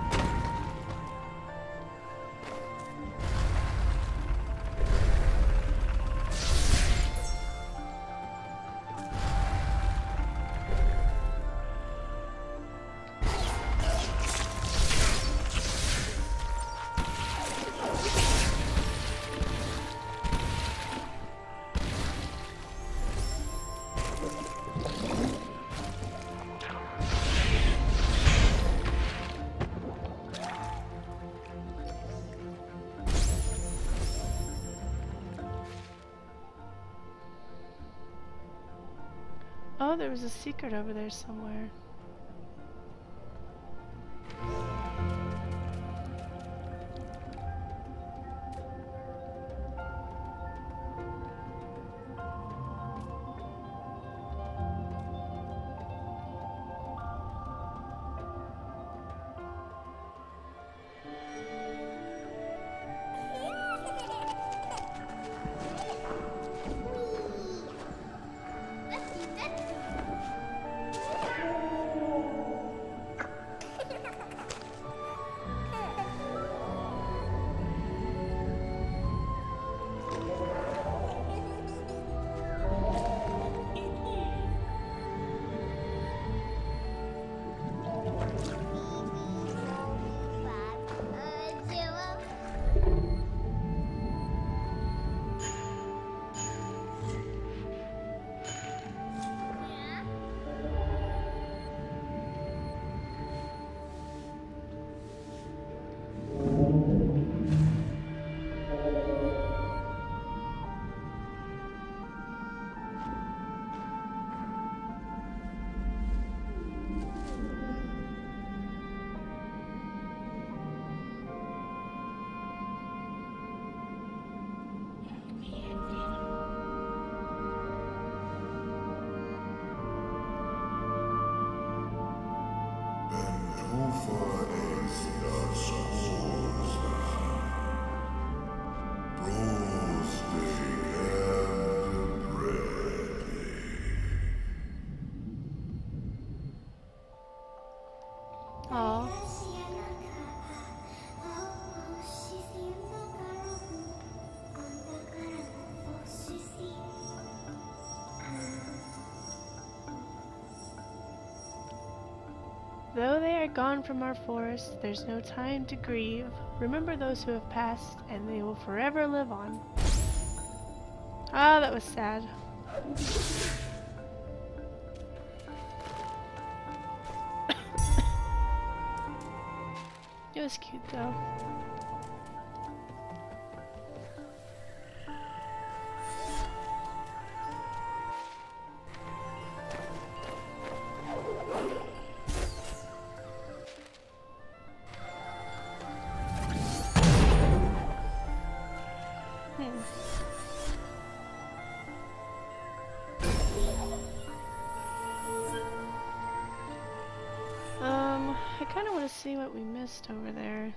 Oh, there was a secret over there somewhere. Though they are gone from our forest, there's no time to grieve. Remember those who have passed, and they will forever live on. Ah, that was sad. It was cute though. See what we missed over there.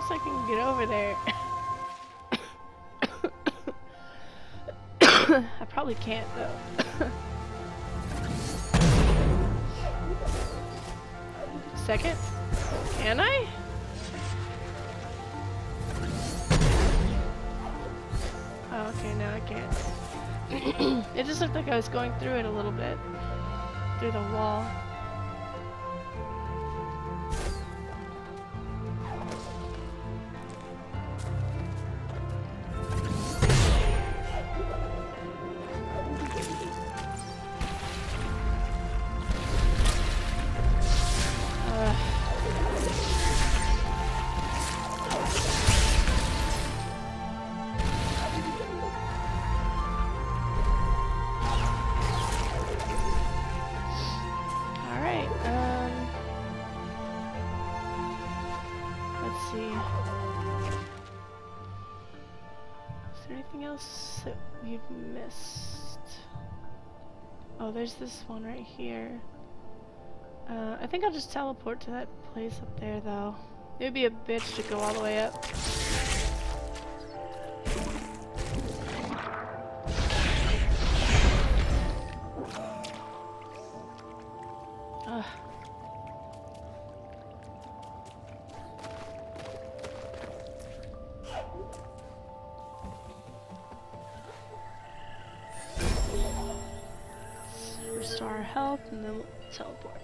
guess I can get over there. I probably can't though. Second? Can I? Oh, okay, now I can't. It just looked like I was going through it a little bit. Through the wall. That we've missed. Oh, there's this one right here. Uh, I think I'll just teleport to that place up there, though. It would be a bitch to go all the way up. Ugh. Restore our health and then we'll teleport.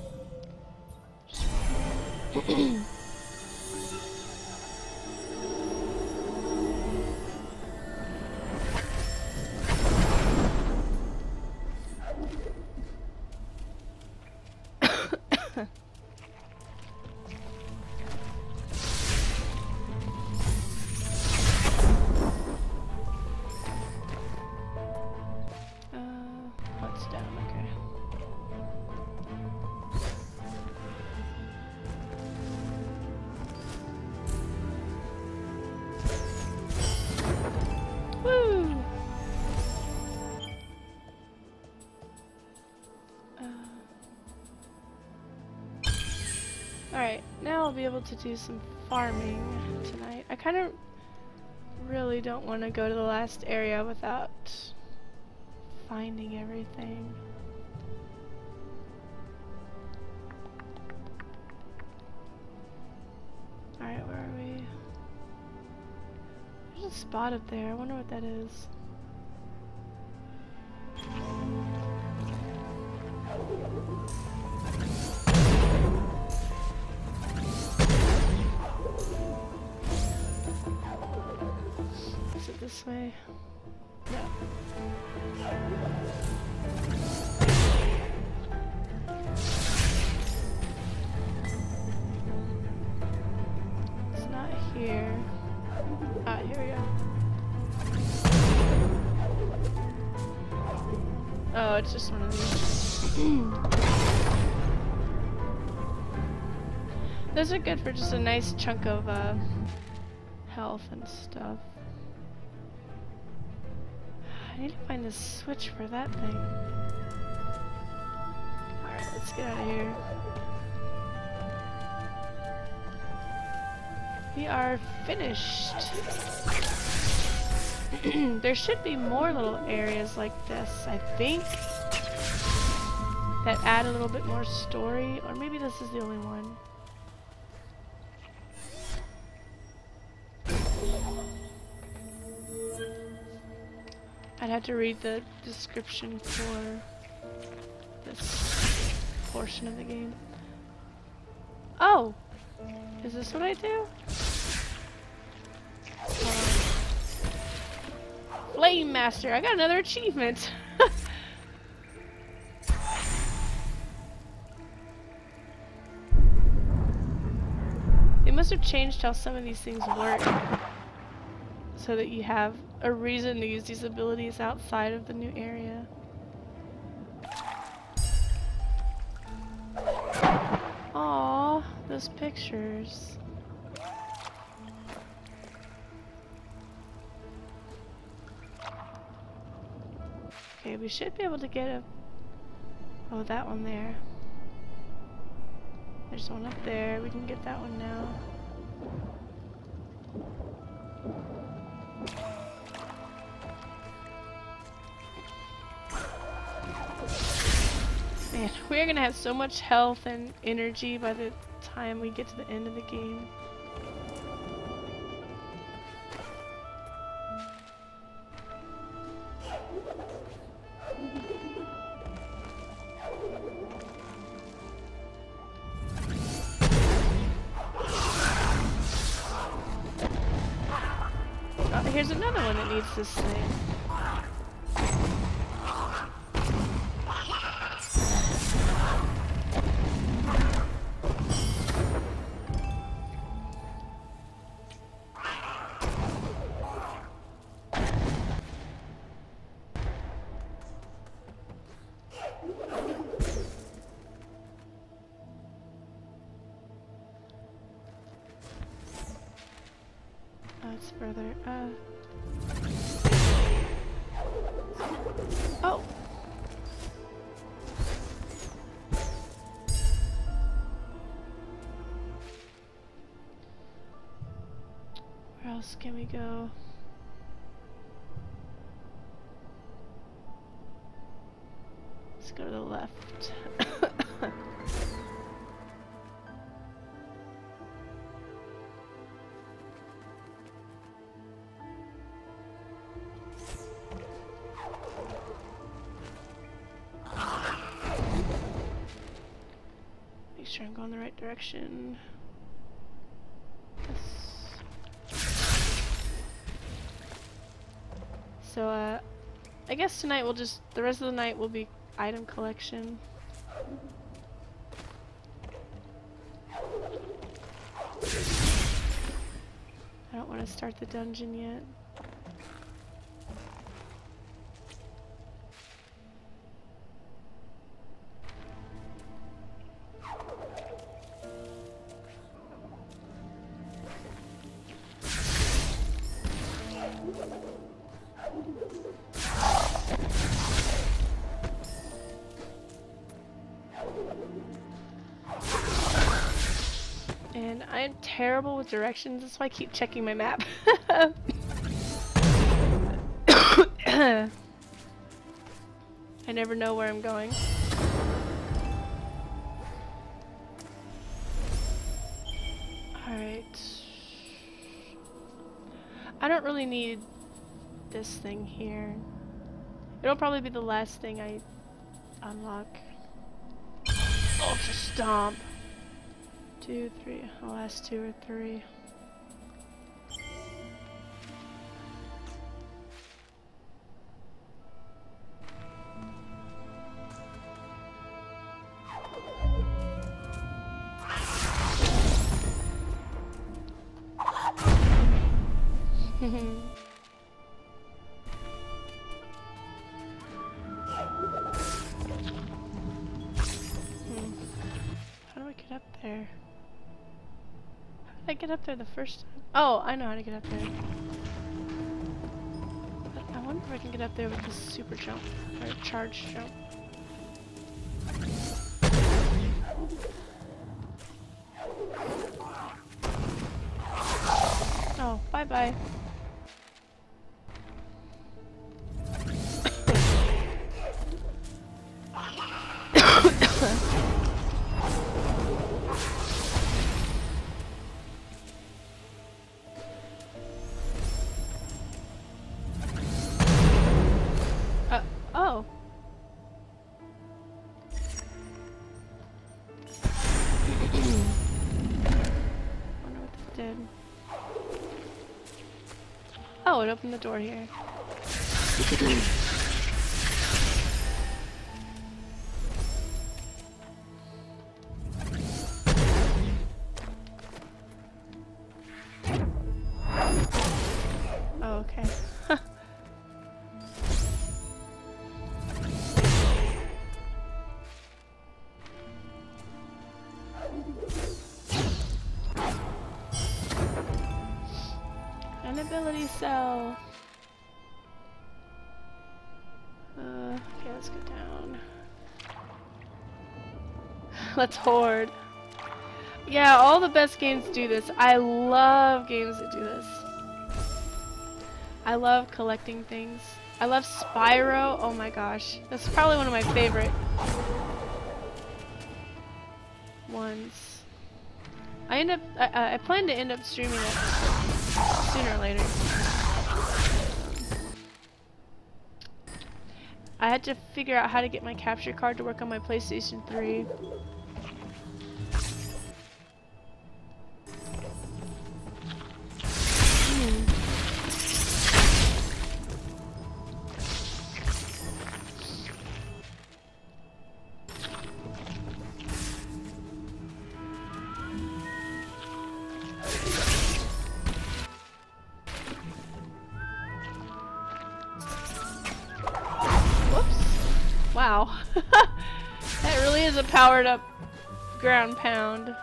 Alright, now I'll be able to do some farming tonight. I kind of really don't want to go to the last area without finding everything. Alright, where are we? There's a spot up there. I wonder what that is. Is it this way? No. It's not here. Ah, here we go. Oh, it's just one of these. Those are good for just a nice chunk of uh, health and stuff. I need to find the switch for that thing. Alright, let's get out of here. We are finished. There should be more little areas like this, I think, that add a little bit more story, or maybe this is the only one. I'd have to read the description for this portion of the game. Oh! Is this what I do? Uh, Flame Master! I got another achievement! They must have changed how some of these things work, so that you have a reason to use these abilities outside of the new area. Aww, those pictures. Okay, we should be able to get a... Oh, that one there. There's one up there. We can get that one now. Man, we're gonna have so much health and energy by the time we get to the end of the game. Oh, here's another one that needs this thing. It's further. Uh. Oh. Where else can we go? Let's go to the left. Make sure I'm going the right direction. Yes. So, uh, I guess tonight we'll just, the rest of the night will be item collection. I don't want to start the dungeon yet. And I'm terrible with directions, that's why I keep checking my map. I never know where I'm going. Alright. I don't really need this thing here. It'll probably be the last thing I unlock. Ultra Stomp. Two, three, the last two or three. How do I get up there? How did I get up there the first time? Oh, I know how to get up there. But I wonder if I can get up there with this super jump, or charge jump. Oh, bye-bye. uh, oh. Wonder what that did. Oh, it opened the door here. Oh, okay. An ability cell. Uh, okay, let's go down. Let's hoard. Yeah, all the best games do this. I love games that do this. I love collecting things. I love Spyro. Oh my gosh. That's probably one of my favorite. ones. I end up. I, I plan to end up streaming it sooner or later. I had to figure out how to get my capture card to work on my PlayStation three. Hmm. Wow. That really is a powered up ground pound.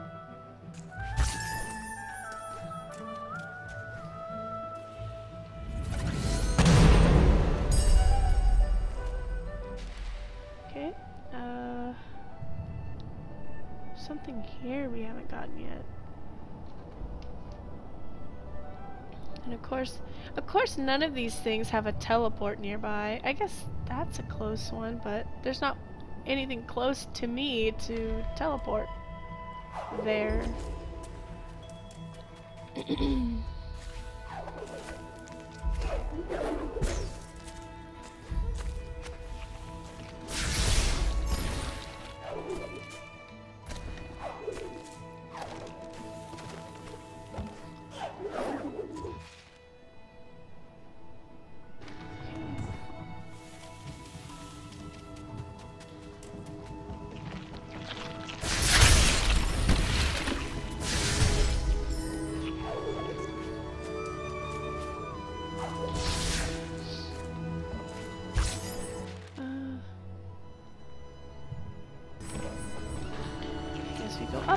Okay. Uh, something here we haven't gotten yet. And of course, of course none of these things have a teleport nearby. I guess that's a close one, but there's not anything close to me to teleport there. Go up.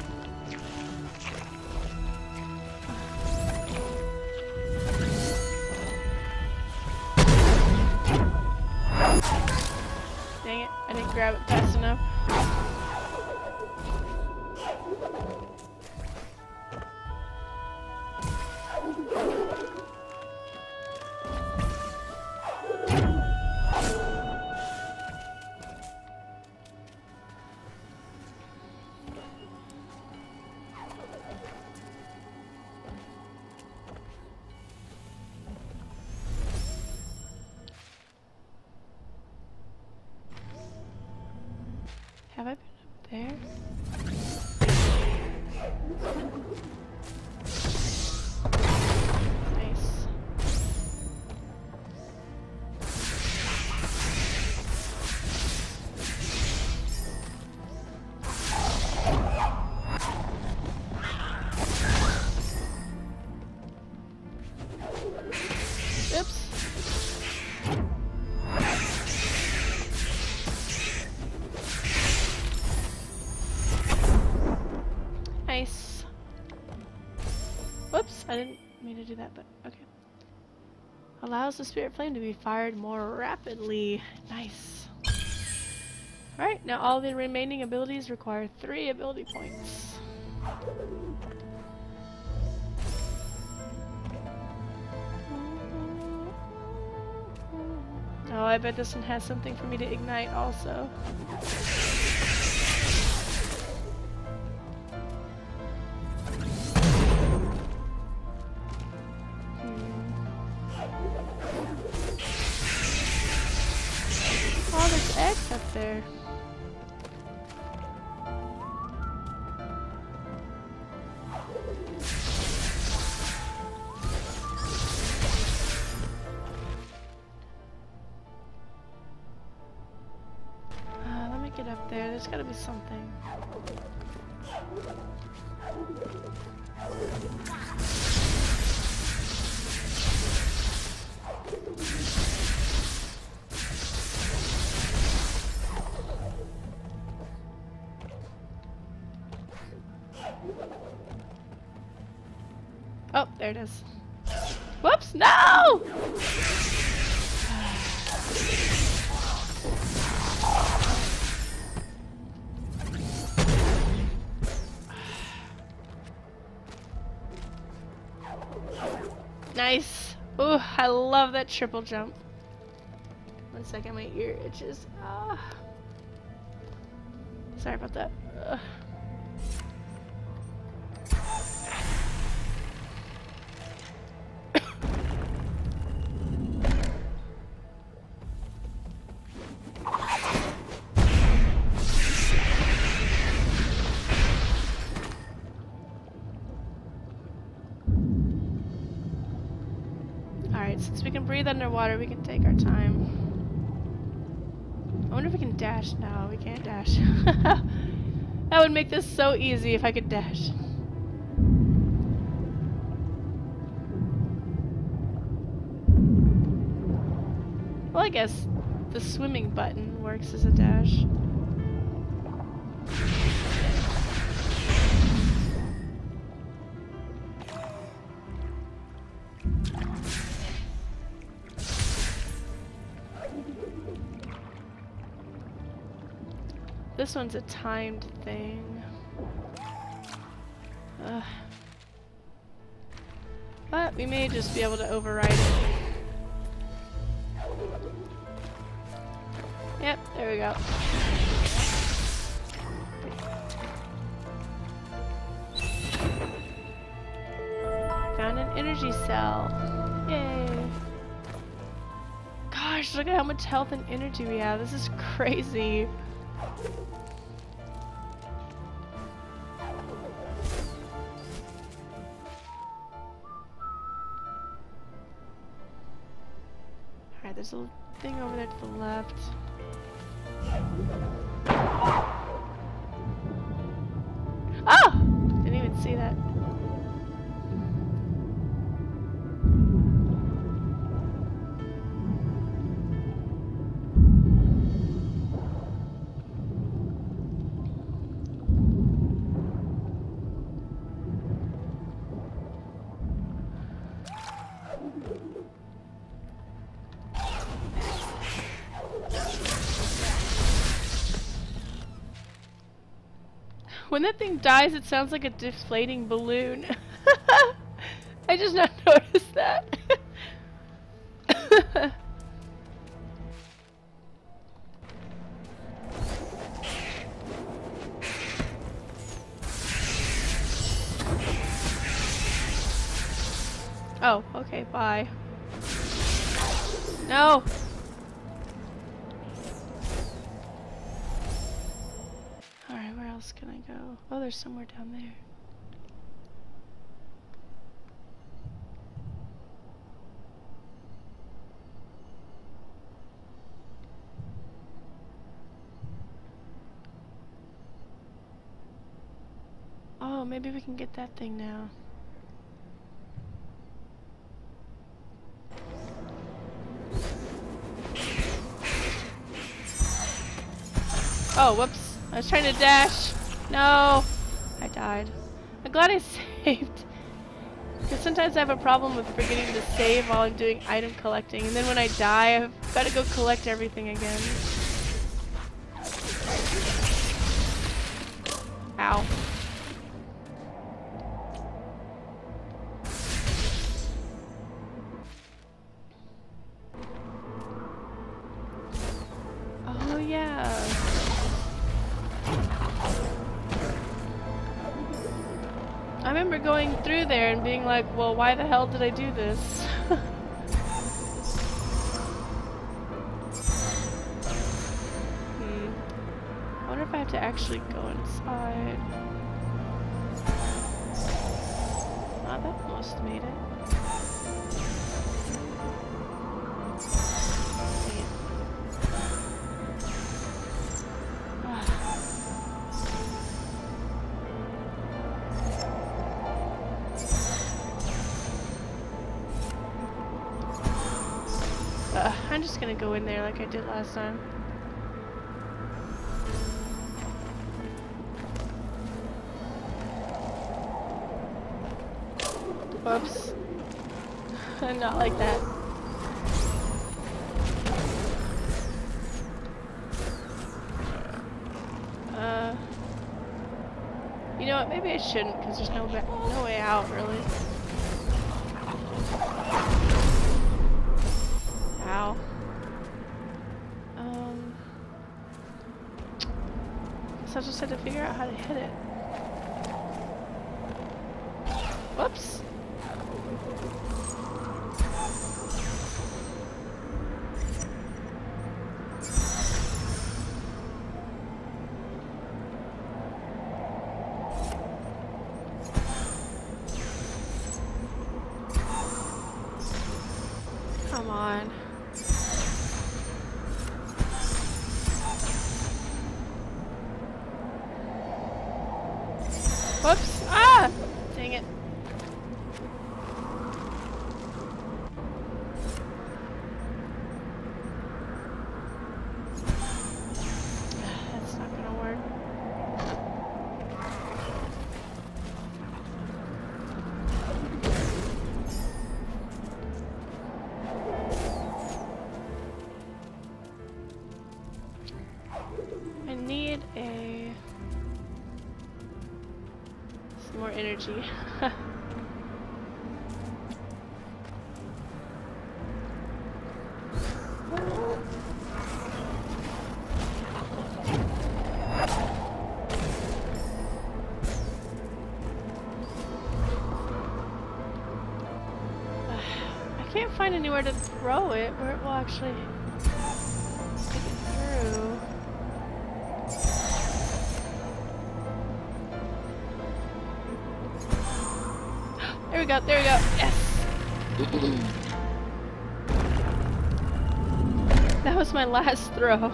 Dang it, I didn't grab it fast enough. Have I been up there? Nice. Oops. Nice. Whoops, I didn't mean to do that, but okay. Allows the spirit flame to be fired more rapidly. Nice. Alright, now all the remaining abilities require three ability points. Oh, I bet this one has something for me to ignite also. Oh, there's eggs up there. Uh, let me get up there. There's gotta be something. Oh, there it is. Whoops, no! Nice. Ooh, I love that triple jump. One second, my ear itches. Ah. Sorry about that. Ugh. since we can breathe underwater, we can take our time. I wonder if we can dash. No, we can't dash. That would make this so easy if I could dash. Well, I guess the swimming button works as a dash. This one's a timed thing. Ugh. But we may just be able to override it. Yep, there we go. Found an energy cell. Yay. Gosh, look at how much health and energy we have. This is crazy. Alright, there's a thing over there to the left. Oh! Didn't even see that. When that thing dies, it sounds like a deflating balloon. I just not noticed that. Oh, okay, bye. No! Alright, where else can I go? Oh, there's somewhere down there. Oh, maybe we can get that thing now. Oh, whoops. I was trying to dash. No. I died. I'm glad I saved. Because sometimes I have a problem with forgetting to save while I'm doing item collecting. And then when I die, I've got to go collect everything again. Ow. Oh, yeah. I remember going through there and being like, well, why the hell did I do this? hmm. I wonder if I have to actually go inside. Oh, that almost made it. Uh, I'm just gonna go in there like I did last time. Whoops. Not like that. Uh, you know what? Maybe I shouldn't, because there's no no way out, really. Ow. Um, guess I just had to figure out how to hit it. Whoops. Whoops! Ah! Dang it. That's not gonna work. I need a... some more energy. I can't find anywhere to throw it where it will actually stick it through. There we go, there we go. Yes! That was my last throw.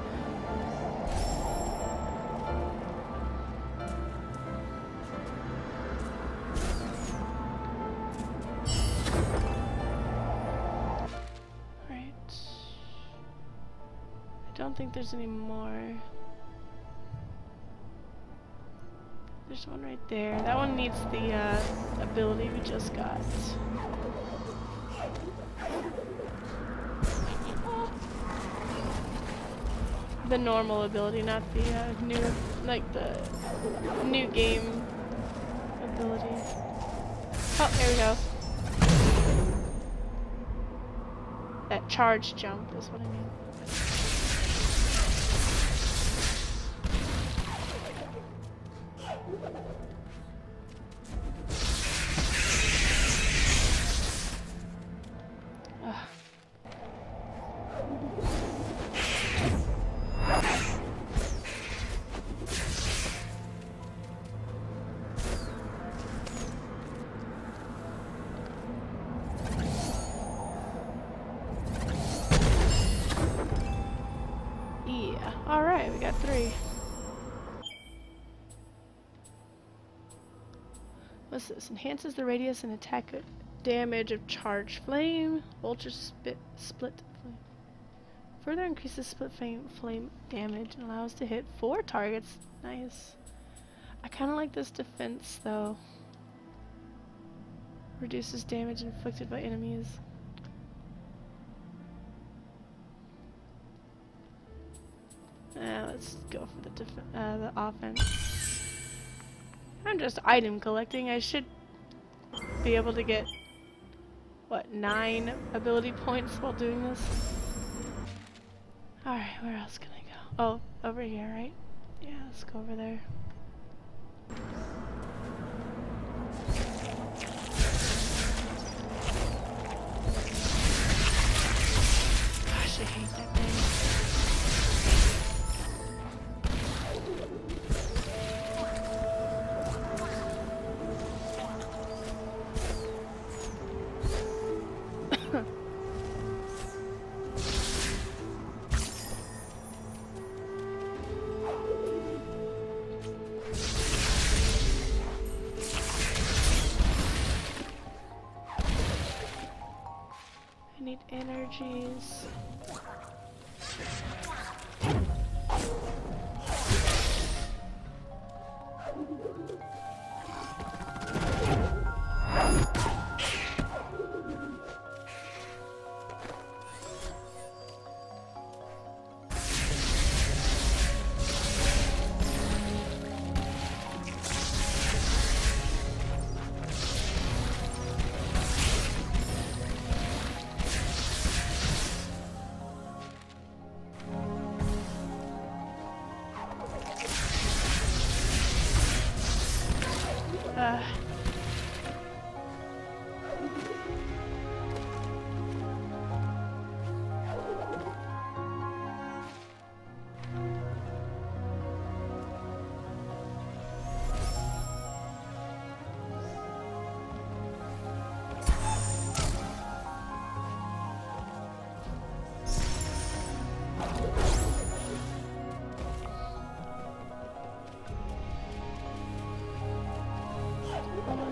I don't think there's any more. There's one right there. That one needs the uh, ability we just got. The normal ability, not the uh, new, like the new game ability. Oh, there we go. That charge jump is what I mean. Alright, we got three. What's this? Enhances the radius and attack damage of charge flame. Ultra spit, split flame. Further increases split flame, flame damage and allows to hit four targets. Nice. I kind of like this defense though. Reduces damage inflicted by enemies. Uh, let's go for the def uh, the offense. I'm just item collecting. I should be able to get what, nine ability points while doing this. All right, where else can I go? Oh, over here, right? Yeah, let's go over there. Gosh, I hate that thing. Need energies.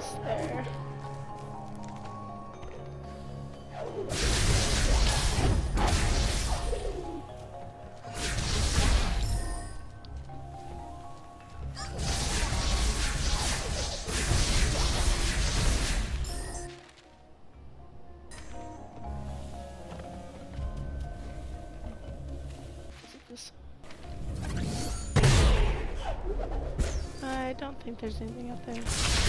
this there. I don't think there's anything up there.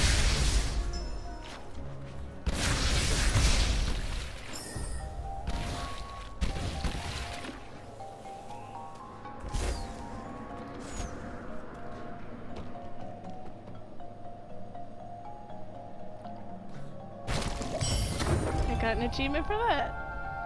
I got an achievement for that.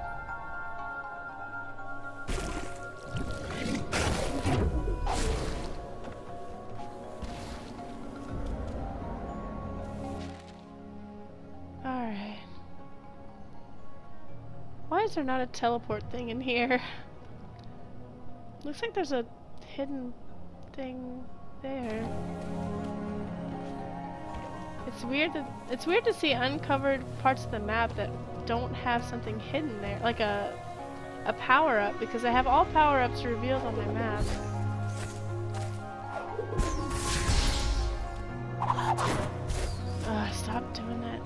Why is there not a teleport thing in here? Looks like there's a hidden thing there. It's weird that it's weird to see uncovered parts of the map that don't have something hidden there, like a a power-up, because I have all power-ups revealed on my map. Ugh, stop doing that.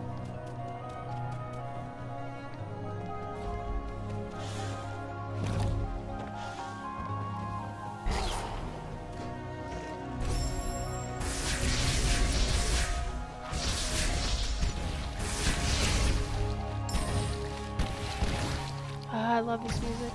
I love this music.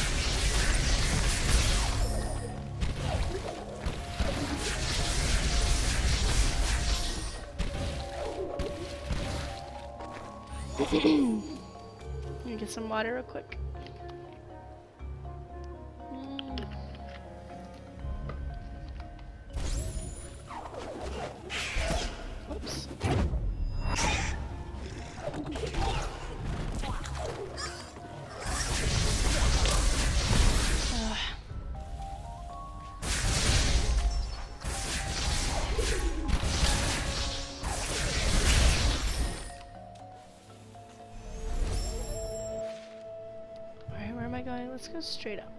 Let me get some water real quick. Mm. Whoops. Going, let's go straight up.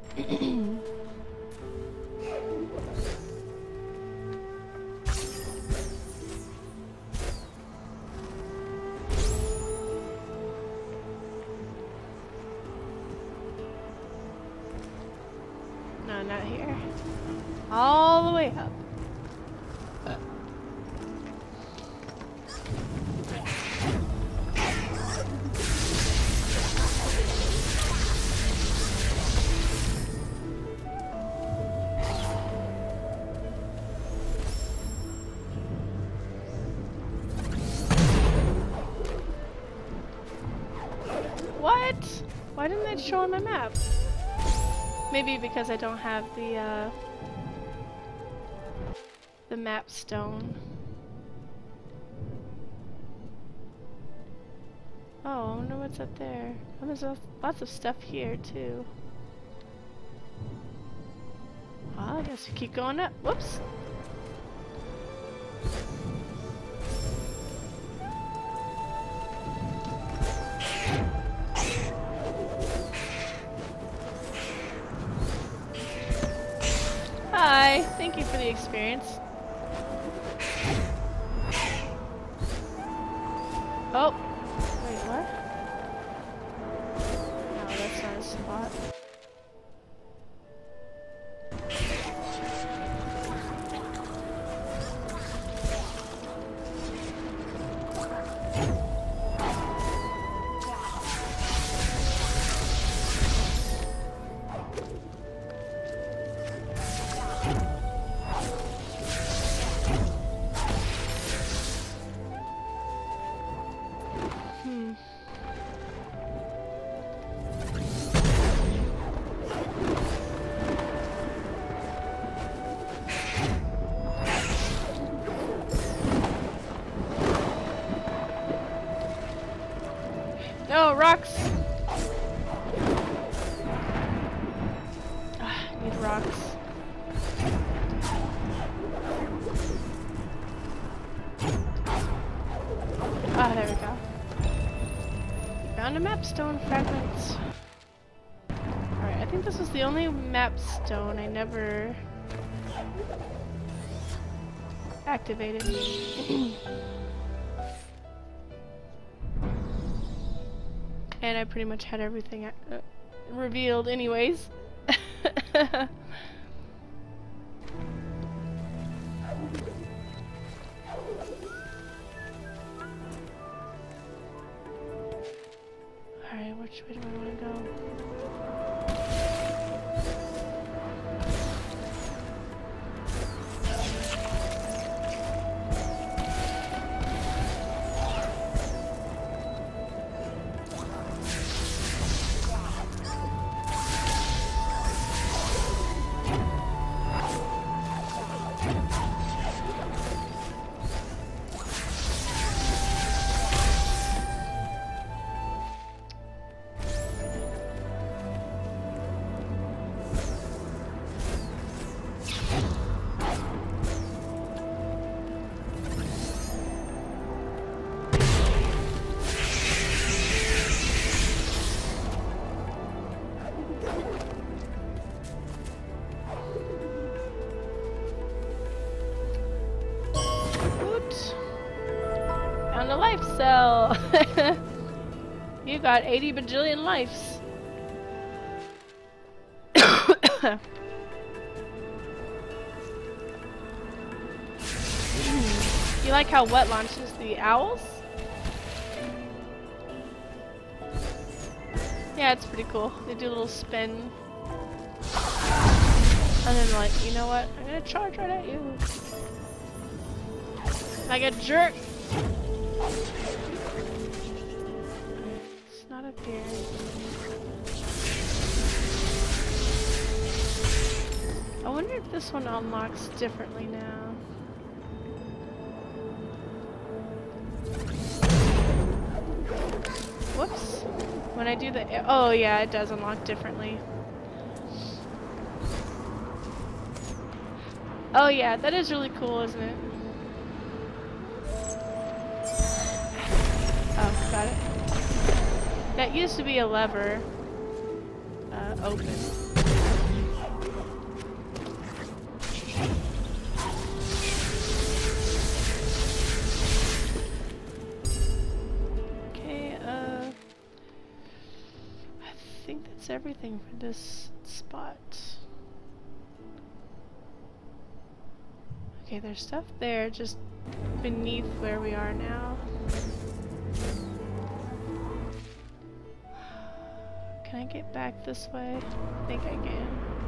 No, not here. All the way up. What? Why didn't it show on my map? Maybe because I don't have the uh, the map stone. Oh, I wonder what's up there. Oh, there's lots of stuff here too. Well, I guess we keep going up. Whoops. Hi, thank you for the experience. Oh, wait, what? No, that's not a spot. map stone fragments. Alright, I think this was the only map stone I never activated. And I pretty much had everything uh, revealed anyways. Alright, which way do I want to go? Found a life cell. You got eighty bajillion lives. You like how what launches the owls? Yeah, it's pretty cool. They do a little spin. And then like, you know what? I'm gonna charge right at you. Like a jerk. It's not up here. I wonder if this one unlocks differently now. Whoops. When I do the... Oh yeah, it does unlock differently. Oh yeah, that is really cool, isn't it? Oh, got it. That used to be a lever. Uh, open. Okay, uh... I think that's everything for this spot. Okay, there's stuff there just beneath where we are now. Can I get back this way? I think I can.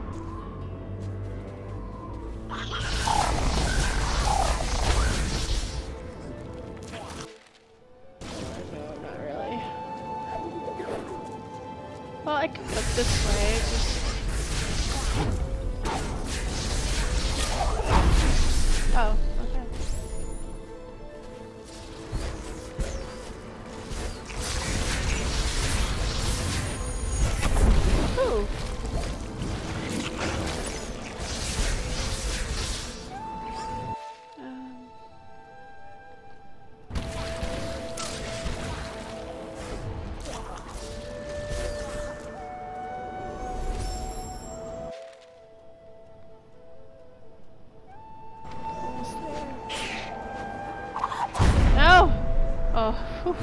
No, not really. Well, I could go this way, just... Oh, okay. Ooh. Um. No! Oh, whew.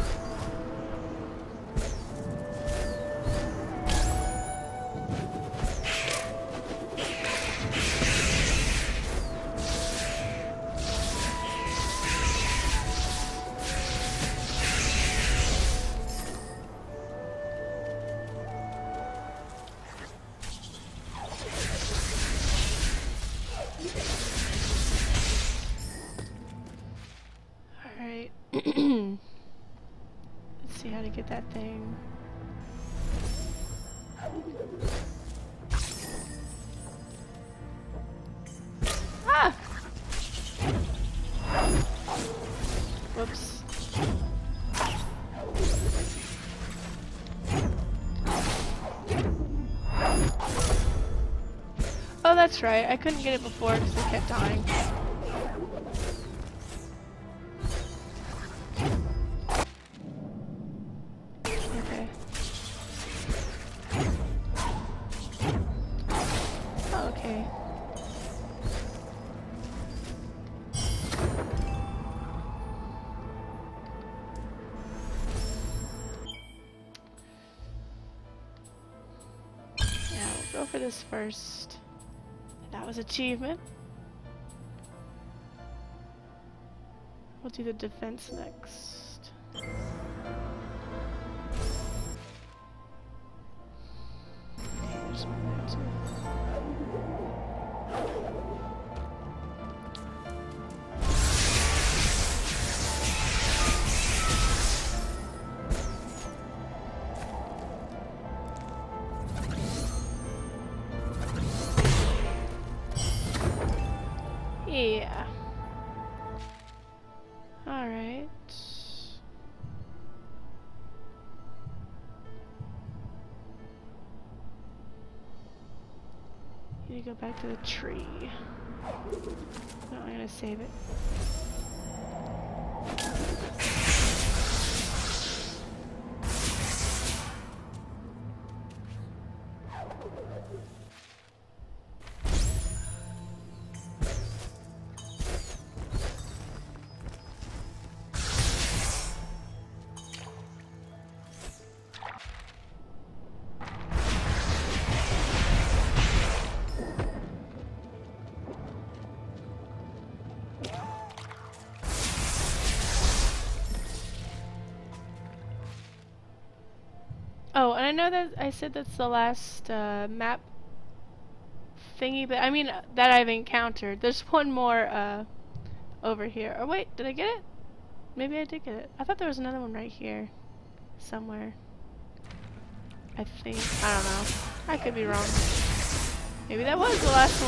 Alright. Let's see how to get that thing. Ah! Whoops. Oh, that's right. I couldn't get it before because it kept dying. Okay. Okay. Yeah, we'll go for this first. That was achievement. We'll do the defense next. There's one there too. Yeah. Alright. Need to go back to the tree. No, I'm gonna save it. Oh, and I know that I said that's the last uh, map thingy, but I mean uh, that I've encountered. There's one more uh, over here. Oh wait, did I get it? Maybe I did get it. I thought there was another one right here somewhere. I think. I don't know. I could be wrong. Maybe that was the last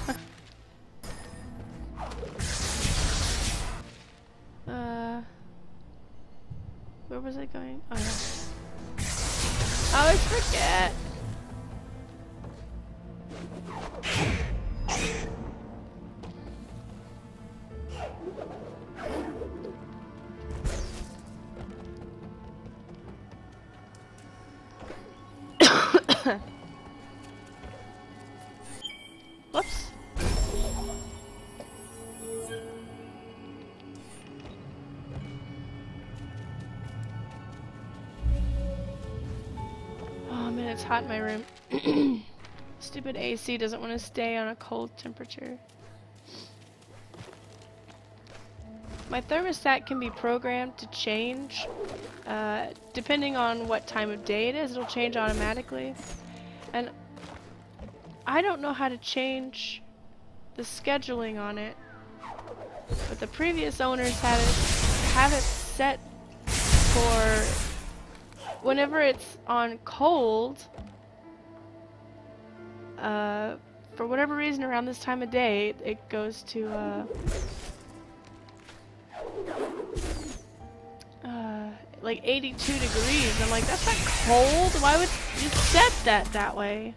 one. uh, where was it going? Oh yeah. I always forget. Whoops. Oh man, it's hot in my room. Stupid A C doesn't want to stay on a cold temperature. My thermostat can be programmed to change uh, depending on what time of day it is. It'll change automatically. And I don't know how to change the scheduling on it. But the previous owners had it have it set for whenever it's on cold, uh, for whatever reason around this time of day, it goes to, uh, uh, like eighty-two degrees. I'm like, that's not cold. Why would you set that that way?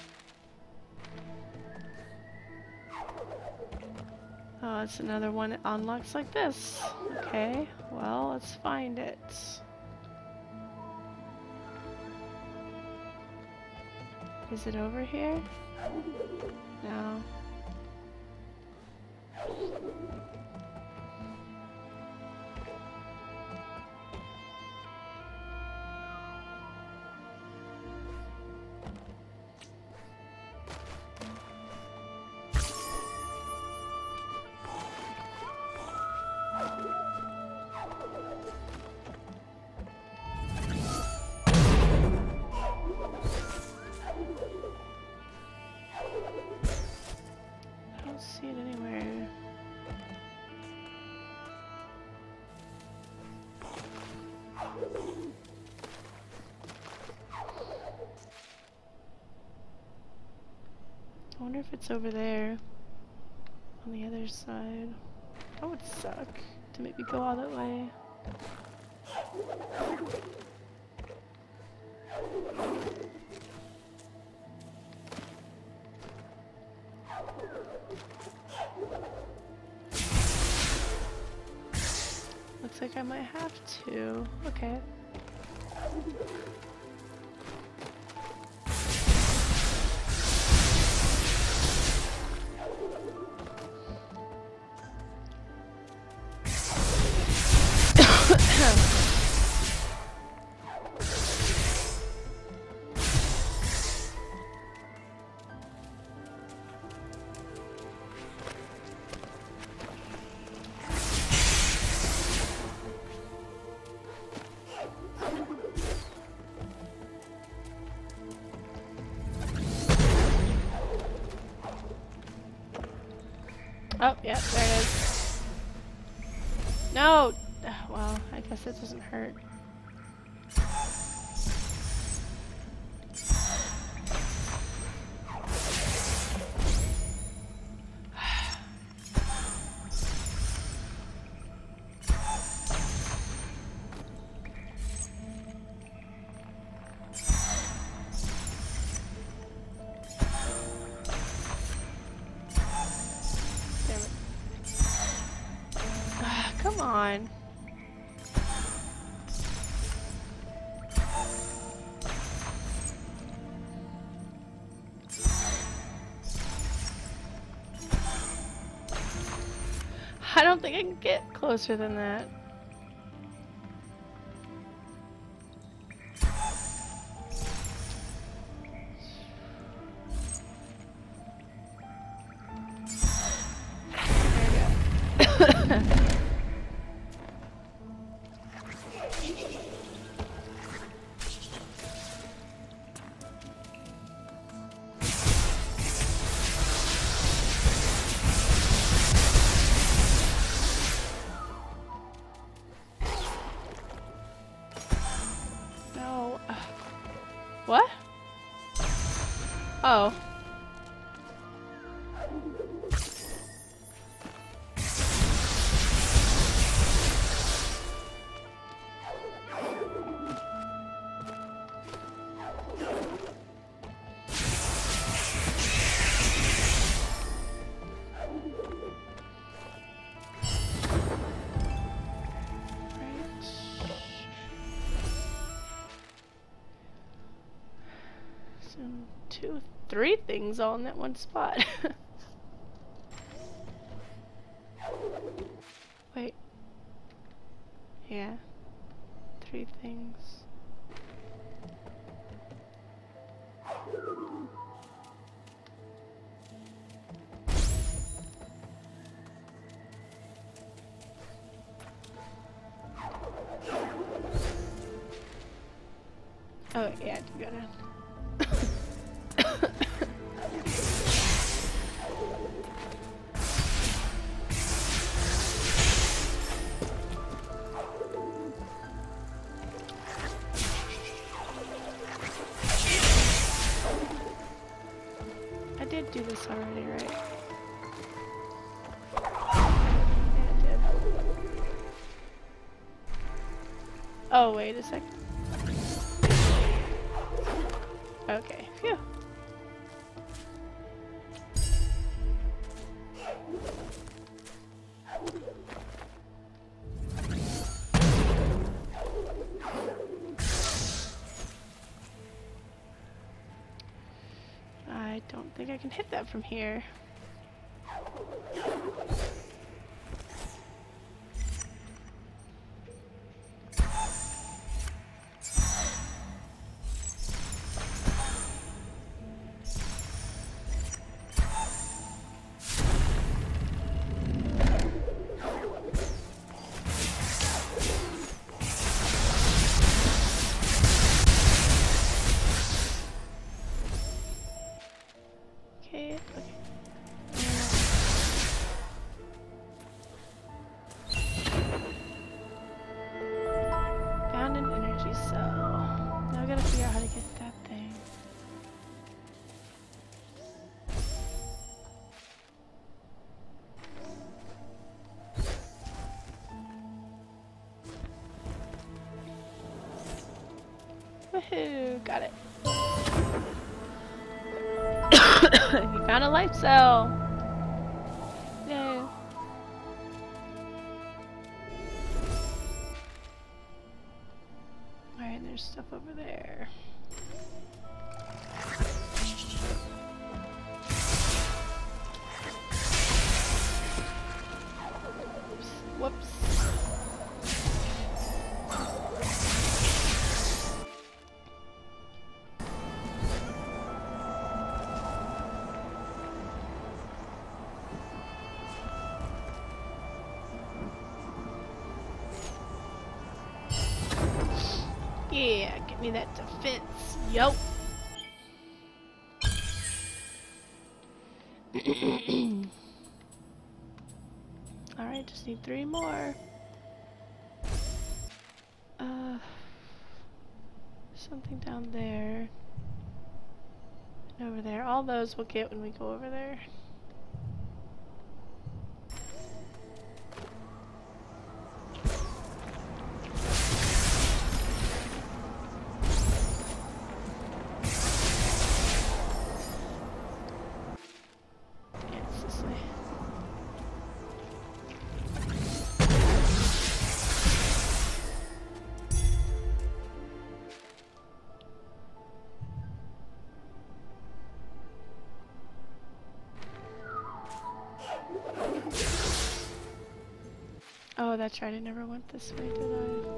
Oh, it's another one that unlocks like this. Okay, well, let's find it. Is it over here? No. See it anywhere. I wonder if it's over there on the other side. That would suck to make me go all that way. Looks like I might have to. Okay. Oh, yeah, there it is. No! Well, I guess it doesn't hurt. Come on. I don't think I can get closer than that. There we go. What? Oh. Two, three things all in that one spot. Wait. Yeah. Three things. Oh, yeah, I do gotta. I did do this already, right? Yeah, I did. Oh, wait a second. Okay, phew. I don't think I can hit that from here. Okay, okay. Found an energy cell. Now I gotta figure out how to get that thing. Woohoo! Got it. You found a life cell! Yay! Alright, there's stuff over there. Whoops. Yeah, give me that defense. Yup. just need three more. Uh, something down there. And over there. All those we'll get when we go over there. Oh, that's right, I never went this way, did I?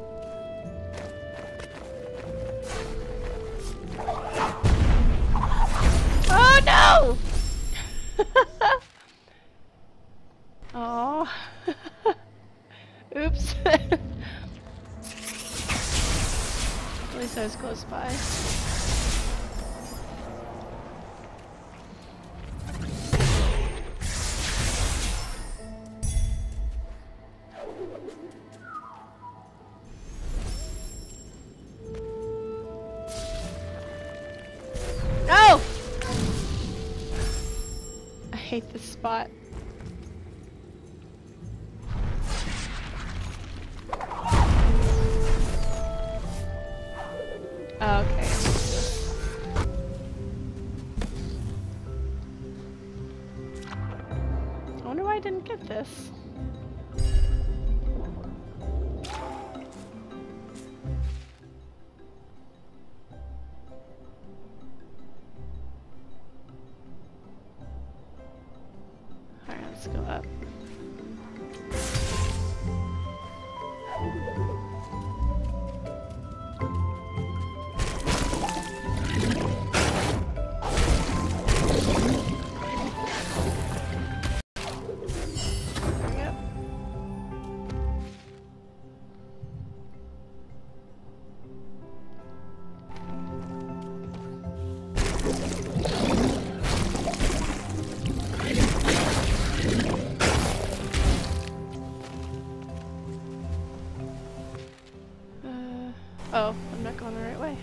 Oh no! Oh. Oops. At least I was close by. I hate this spot. Oh, okay. I wonder why I didn't get this. Let's go up. Yep. Oh, I'm not going the right way.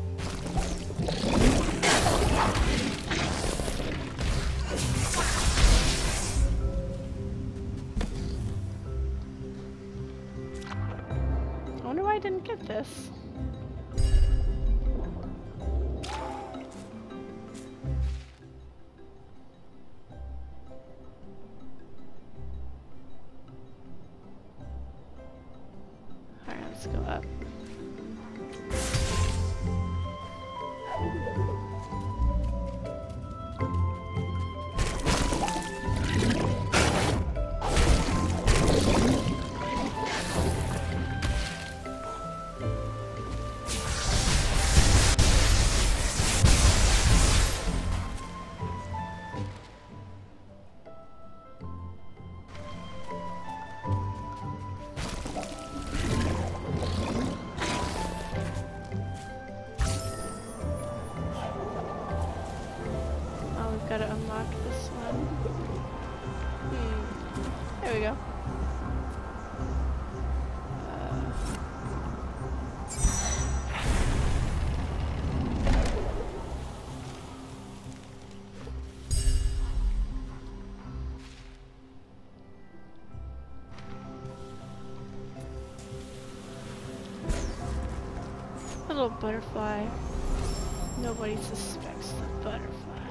I wonder why I didn't get this. Alright, let's go up. Gotta unlock this one. Hmm. There we go. Uh, little butterfly. Nobody suspects the butterfly.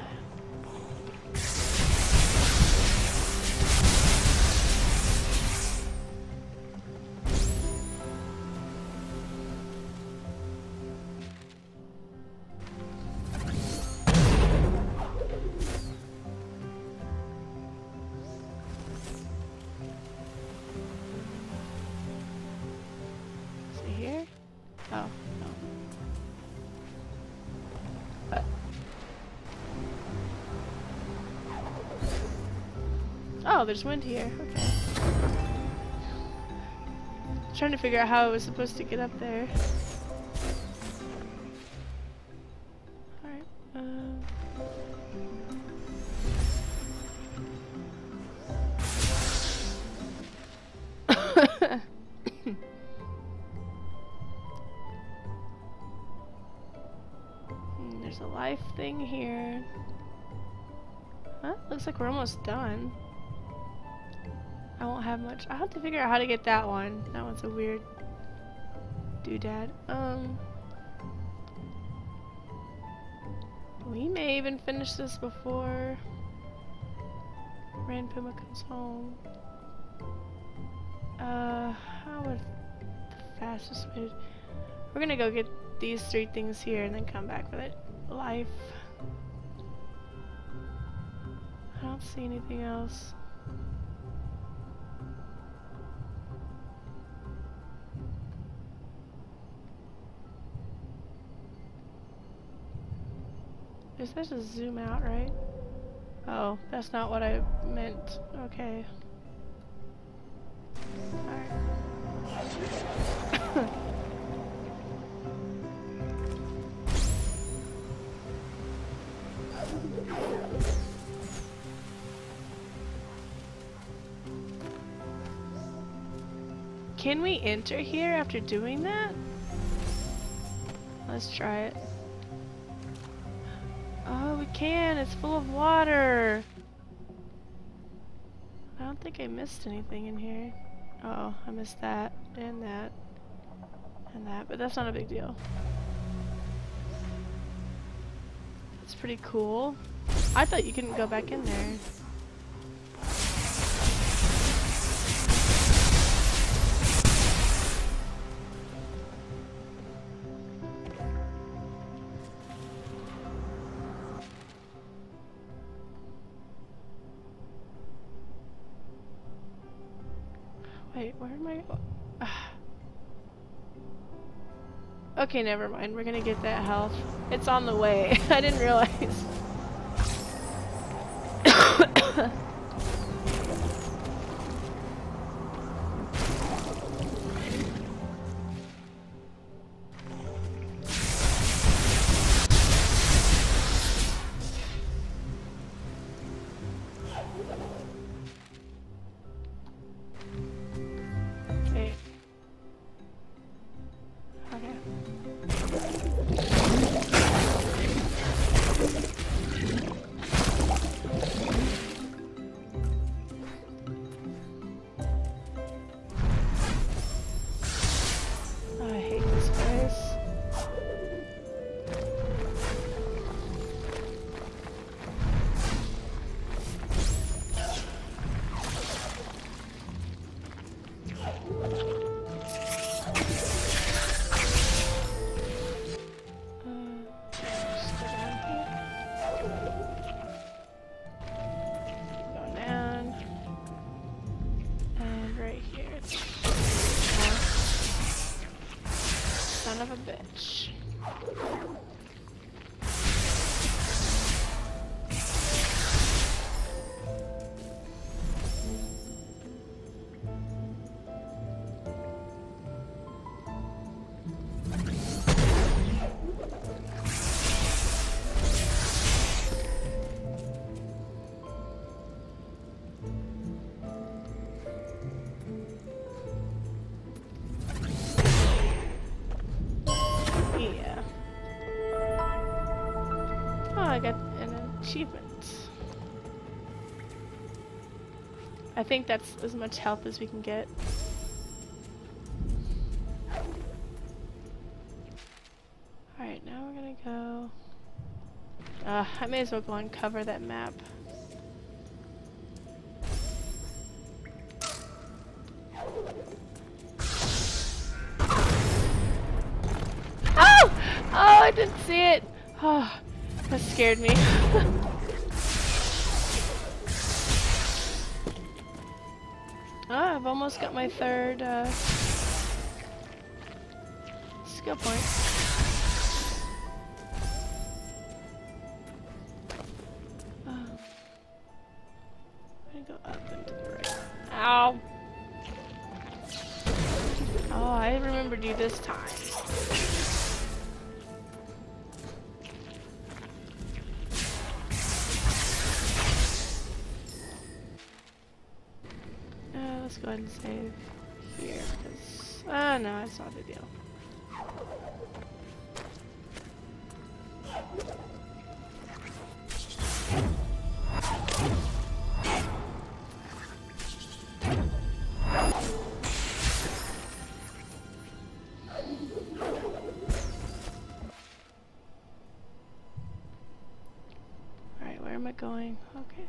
Here? Oh, no. What? Oh, there's wind here. Okay. Trying to figure out how I was supposed to get up there. Alright. Um. anything here. Huh? Looks like we're almost done. I won't have much. I'll have to figure out how to get that one. That one's a weird doodad. Um, we may even finish this before Rand Puma comes home. Uh, how would the fastest way to... We're gonna go get these three things here and then come back with it. Life. I don't see anything else. You're supposed to zoom out, right? Oh, that's not what I meant. Okay. Alright. Can we enter here after doing that? Let's try it. Oh, we can. It's full of water. I don't think I missed anything in here. Oh, I missed that and that and that, but that's not a big deal. That's pretty cool. I thought you couldn't go back in there. Wait, where am I? Uh, okay, never mind. We're gonna get that health. It's on the way. I didn't realize. Son of a bitch. I got an achievement. I think that's as much health as we can get. Alright, now we're gonna go... Uh, I may as well go and cover that map. Oh! Oh, I didn't see it! Oh. That scared me. Ah, I've almost got my third uh, skill point. Oh. I'm gonna go up and to the right. Ow! Oh, I remembered you this time. Let's go ahead and save here, because... Ah, uh, no, it's not a big deal. Alright, where am I going? Okay.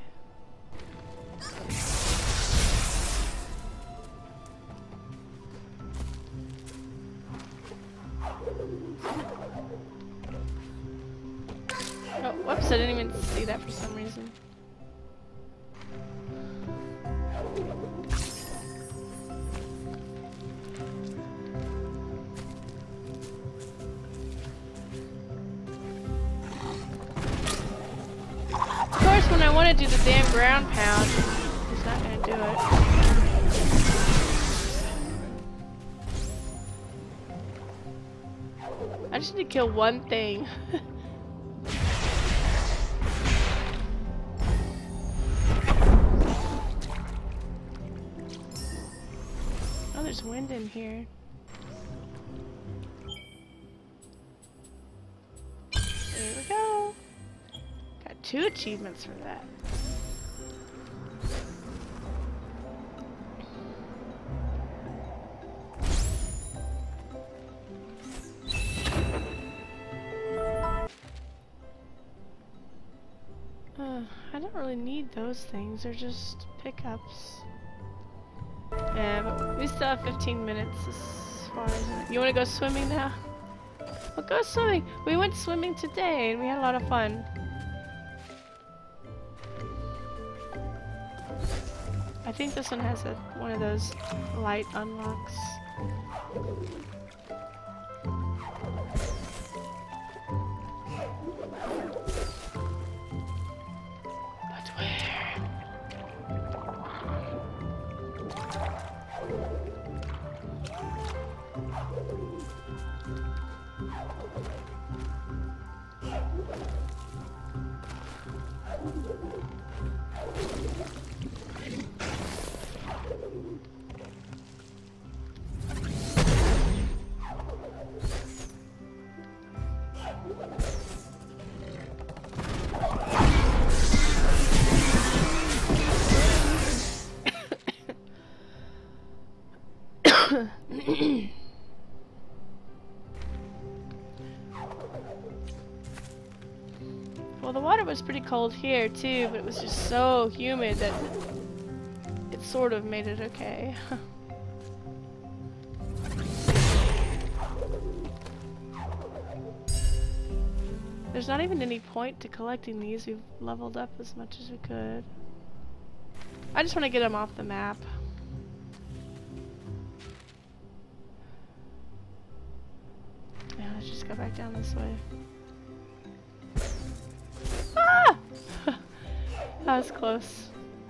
Oh, whoops, I didn't even see that for some reason. Of course, when I want to do the damn ground pound, he's not going to do it. I just need to kill one thing. Oh, there's wind in here. There we go. Got two achievements for that. Uh, I don't really need those things. They're just pickups. Yeah, but we still have fifteen minutes as far as... You want to go swimming now? Well, go swimming! We went swimming today and we had a lot of fun. I think this one has a, one of those light unlocks. But where? Well, the water was pretty cold here too, but it was just so humid that it sort of made it okay. There's not even any point to collecting these. We've leveled up as much as we could. I just want to get them off the map. Yeah, let's just go back down this way. Ah! That was close.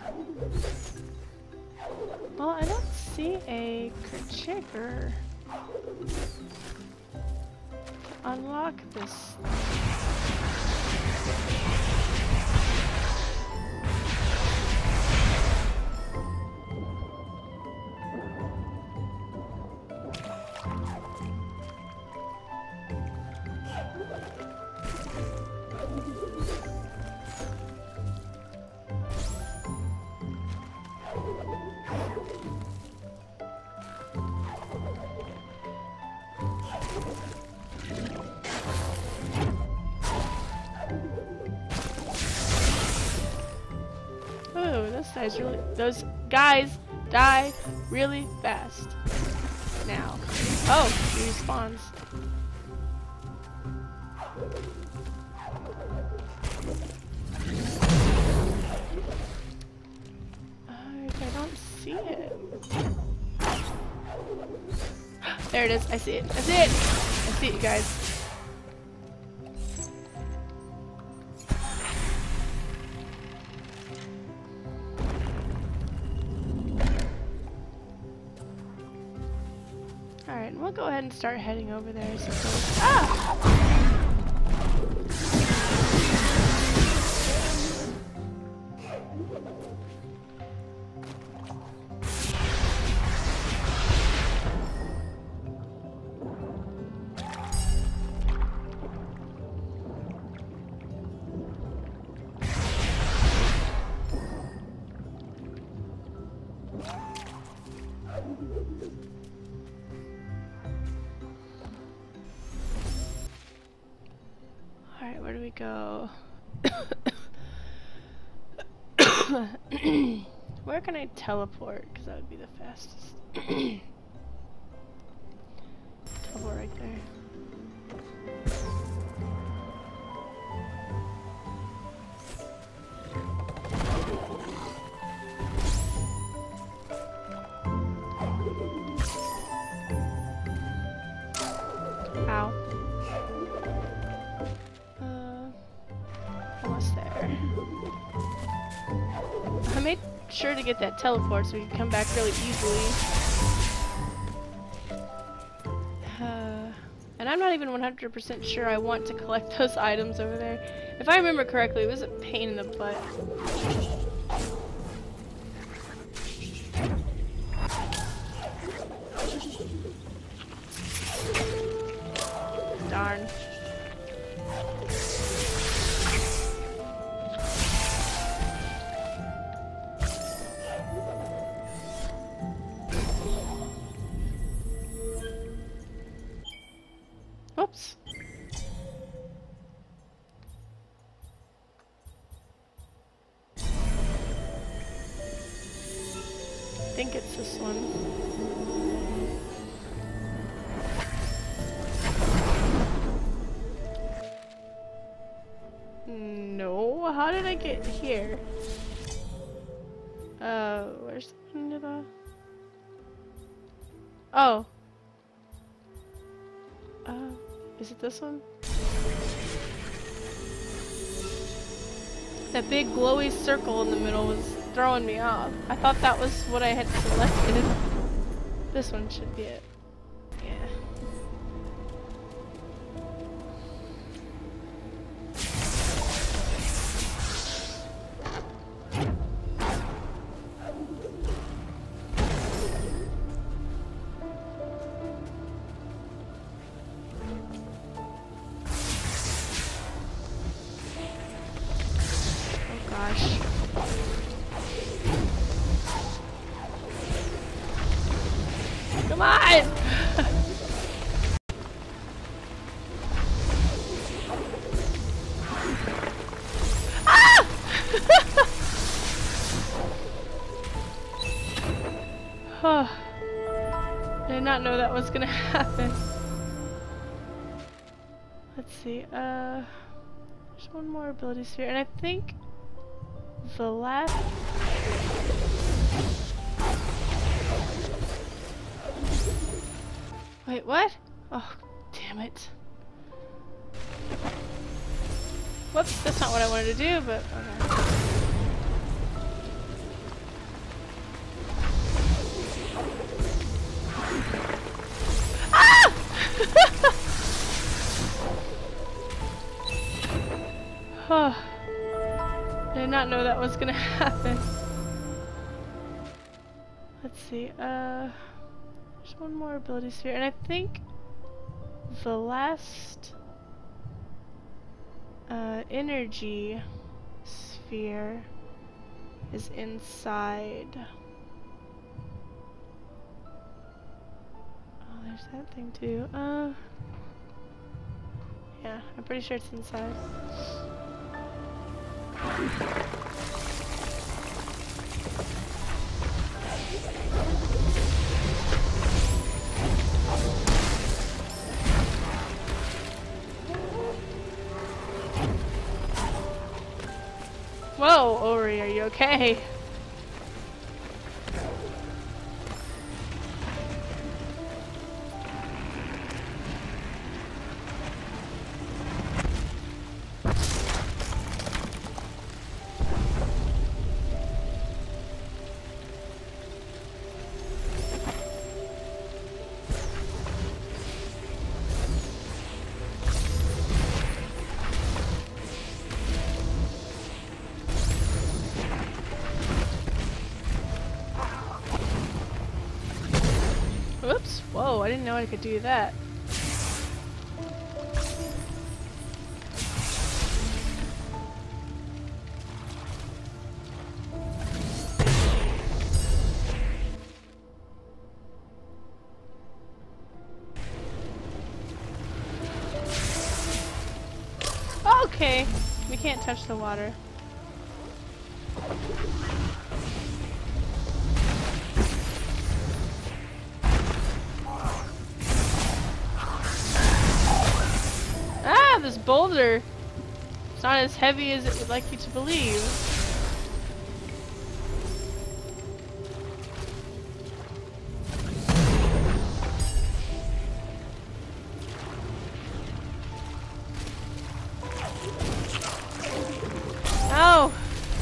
Well, I don't see a Kerchigger to unlock this. Guys really, those guys die really fast. Now. Oh, he respawns. Uh, I don't see it. There it is. I see it. I see it. I see it, you guys. Alright, we'll go ahead and start heading over there. So ah! do we go? Where can I teleport? Because that would be the fastest. Teleport right there. Ow. Uh, almost there. I made sure to get that teleport so we can come back really easily. Uh, and I'm not even one hundred percent sure I want to collect those items over there. If I remember correctly, it was a pain in the butt. Darn. Oops. I think it's this one. No, how did I get here? Uh, where's the end of the... Oh. Uh, is it this one? That big glowy circle in the middle was throwing me off. I thought that was what I had selected. This one should be it. Yeah. Come on! Ah! I did not know that was gonna happen. Let's see, uh... there's one more ability sphere, and I think the last... Wait, what? Oh, damn it. Whoops, that's not what I wanted to do, but okay. Ah! Oh, I did not know that was gonna happen. Let's see, uh... there's one more ability sphere, and I think the last uh, energy sphere is inside. Oh, there's that thing too. Uh, yeah, I'm pretty sure it's inside. Whoa, Ori, are you okay? Whoops. Whoa, I didn't know I could do that. okay. We can't touch the water. Ah, this boulder. It's not as heavy as it would like you to believe. No!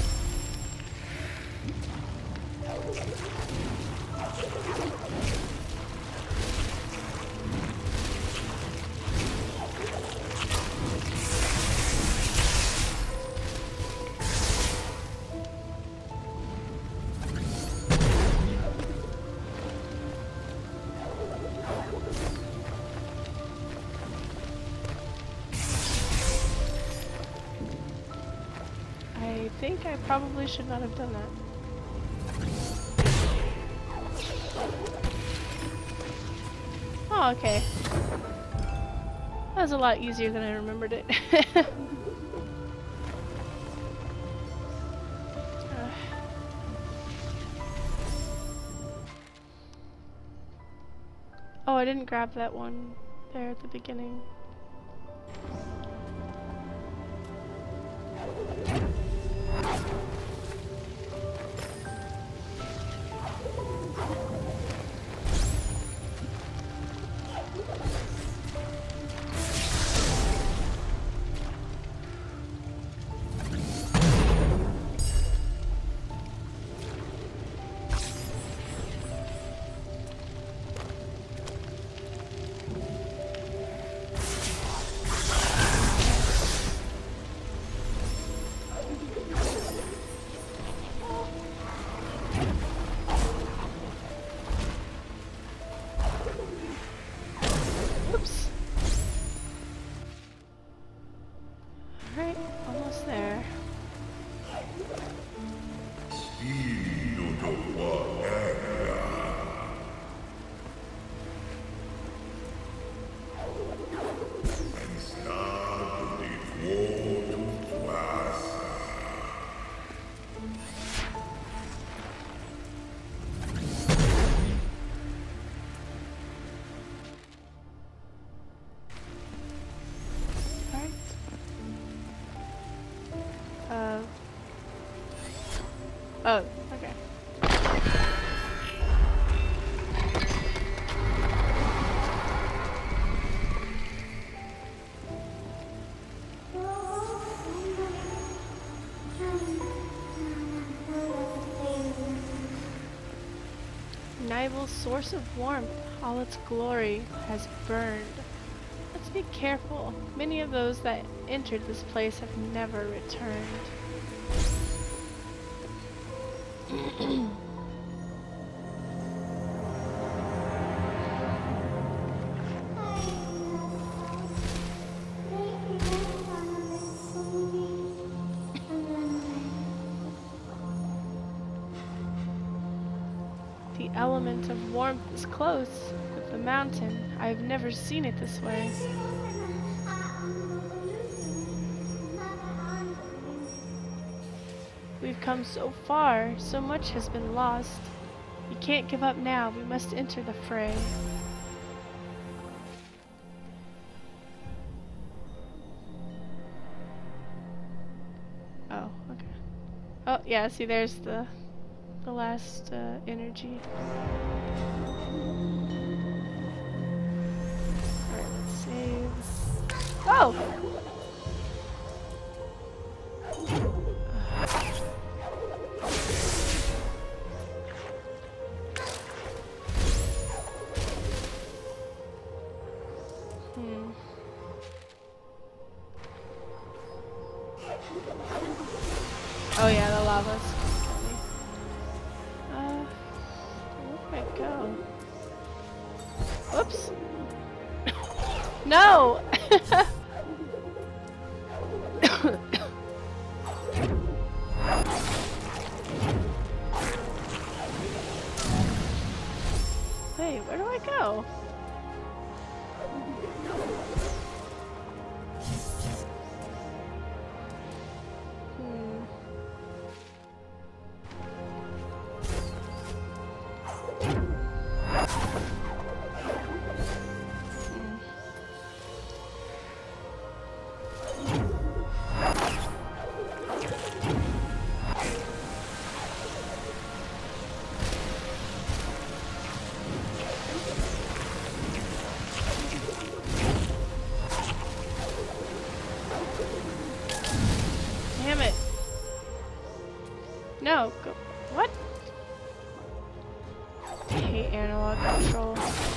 I think I probably should not have done that. Oh, okay. That was a lot easier than I remembered it. uh. Oh, I didn't grab that one there at the beginning. Oh, okay. Nibel's source of warmth, all its glory, has burned. Let's be careful. Many of those that entered this place have never returned. The element of warmth is close with the mountain. I've never seen it this way. We've come so far, so much has been lost. We can't give up now, we must enter the fray. Oh, okay. Oh, yeah, see there's the the last uh, energy. Alright, let's save. Oh! Hmm. Oh yeah, the lava's coming. Uh, where do I go? Whoops! No! Wait, where do I go? No, go. What? I hate analog control.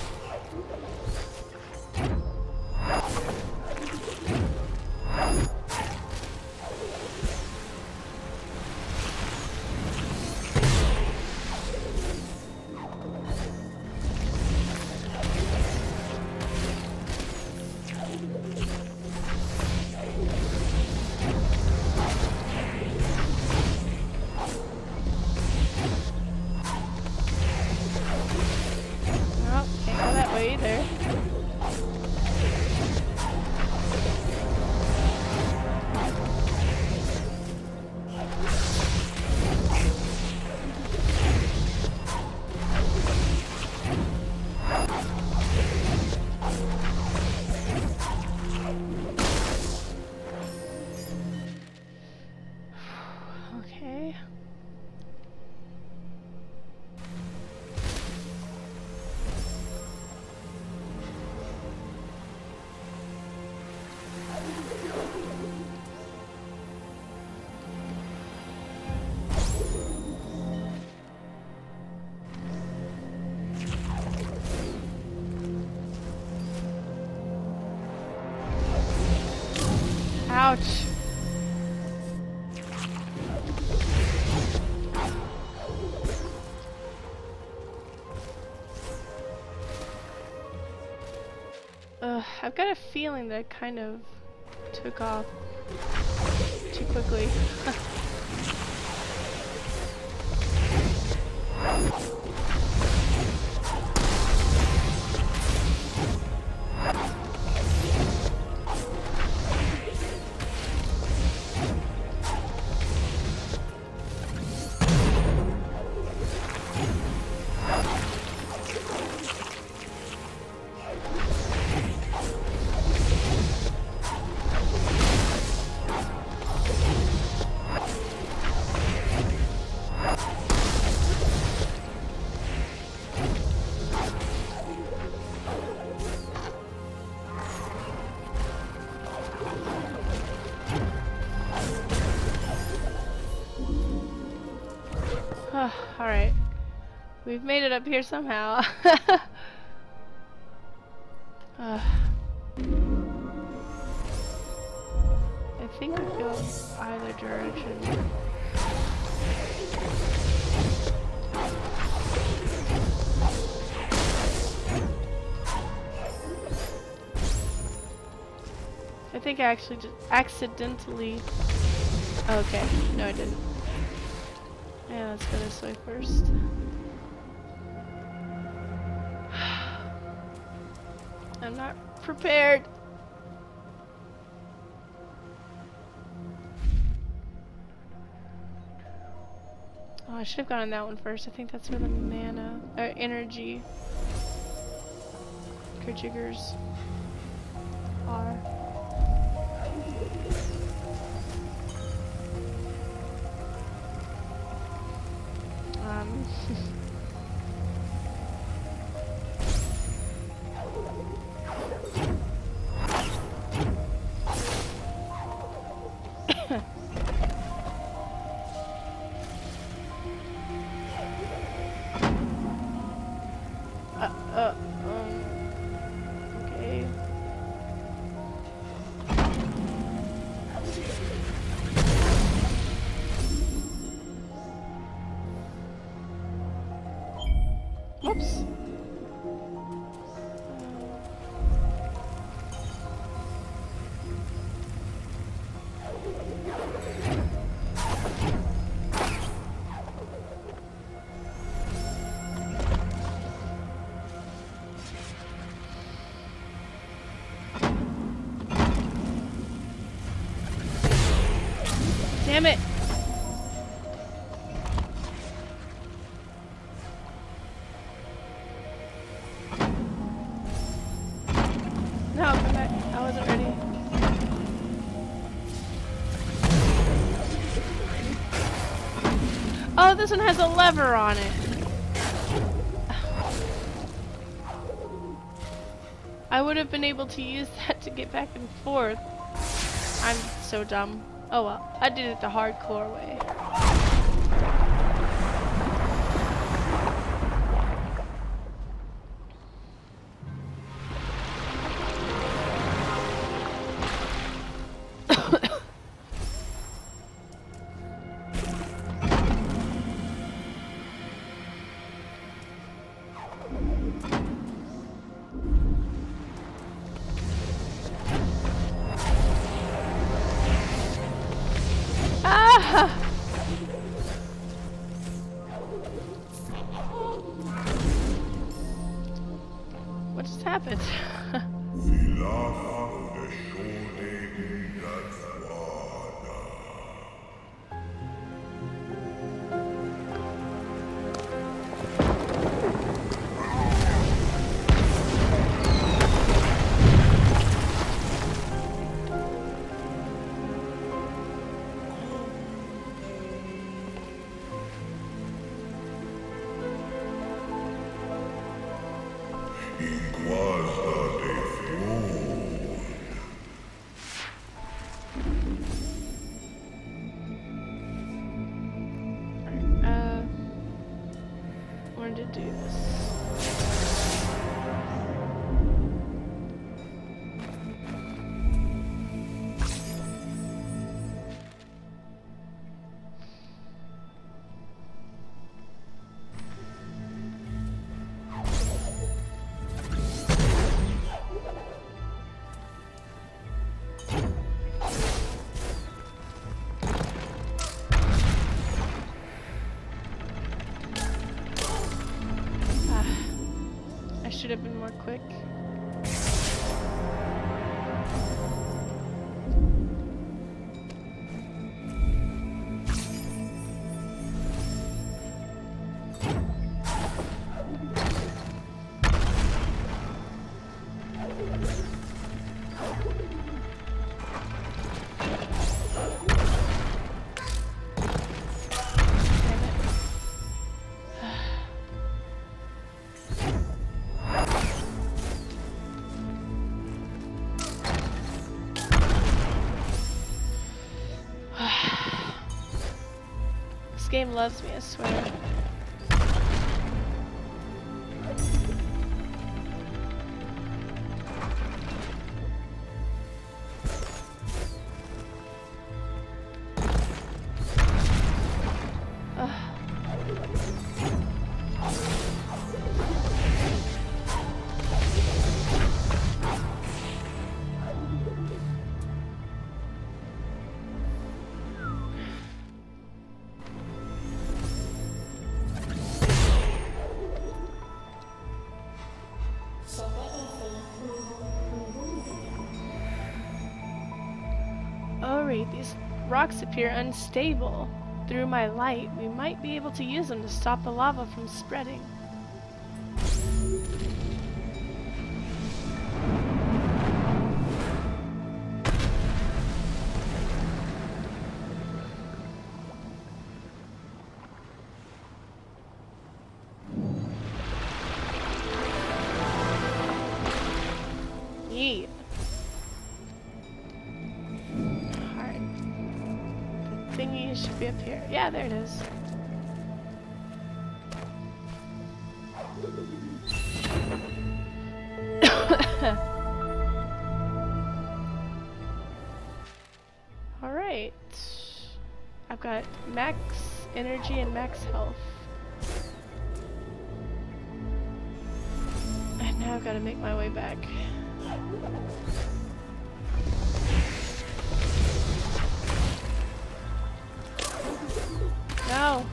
Ouch. Ugh, I've got a feeling that I kind of took off too quickly. Alright. We've made it up here somehow. uh, I think we go either direction. I think I actually just accidentally... Okay, no I didn't. Yeah, let's go this way first. I'm not prepared. Oh, I should have gone on that one first. I think that's where the mana, or uh, energy jiggers are. Um. uh, uh, um, okay. Whoops. Damn it. No, come back. I wasn't ready. Oh, this one has a lever on it. I would have been able to use that to get back and forth. I'm so dumb. Oh well, I did it the hardcore way. What just happened? To do this. Should have been more quick. This game loves me, I swear. Alright, these rocks appear unstable. Through my light, we might be able to use them to stop the lava from spreading. Yeet. Thingy should be up here. Yeah, there it is. Alright. I've got max energy and max health. And now I've got to make my way back. No.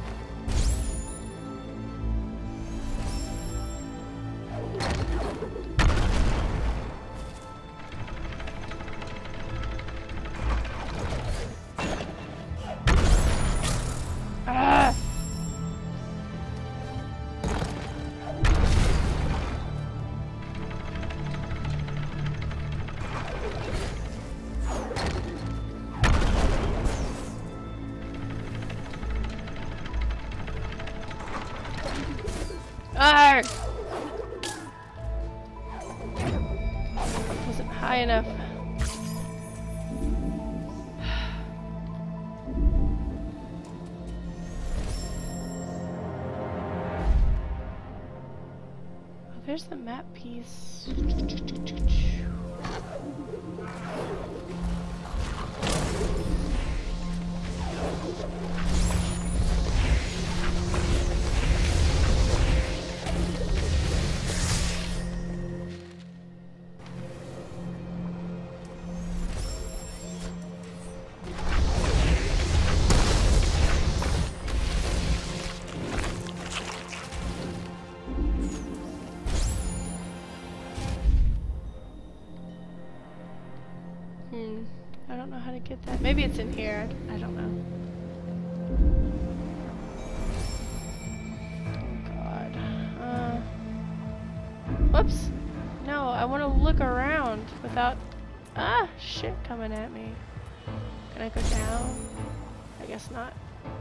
Ah. Arrgh! Wasn't high enough. Oh, there's the map piece. get that? Maybe it's in here. I don't know. God. Uh, whoops. No, I want to look around without... Ah, shit coming at me. Can I go down? I guess not.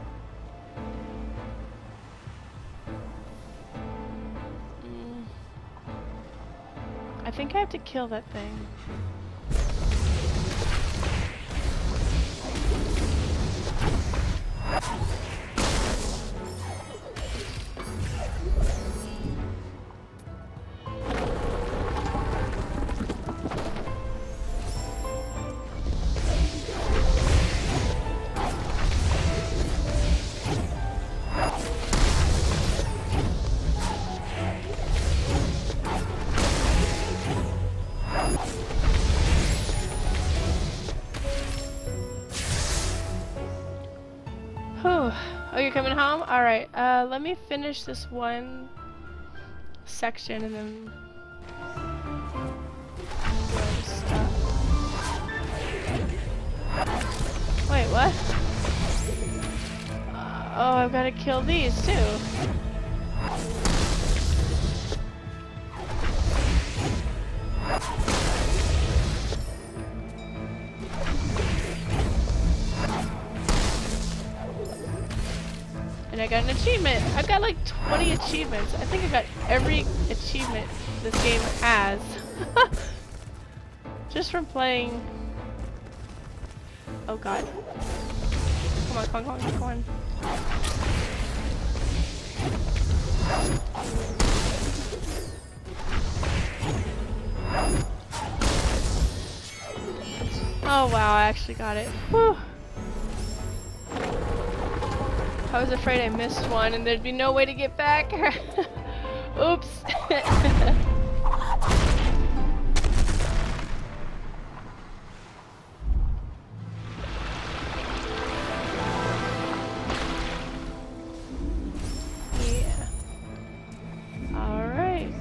Mm. I think I have to kill that thing. Oh, you're coming home? Alright, uh, let me finish this one section and then we'll stop. Wait, what? Uh, oh, I've got to kill these too. And I got an achievement. I've got like twenty achievements. I think I got every achievement this game has. Just from playing. Oh god. Come on, come on, come on, come on. Oh wow, I actually got it. Whew. I was afraid I missed one and there'd be no way to get back. Oops. Yeah. Alright.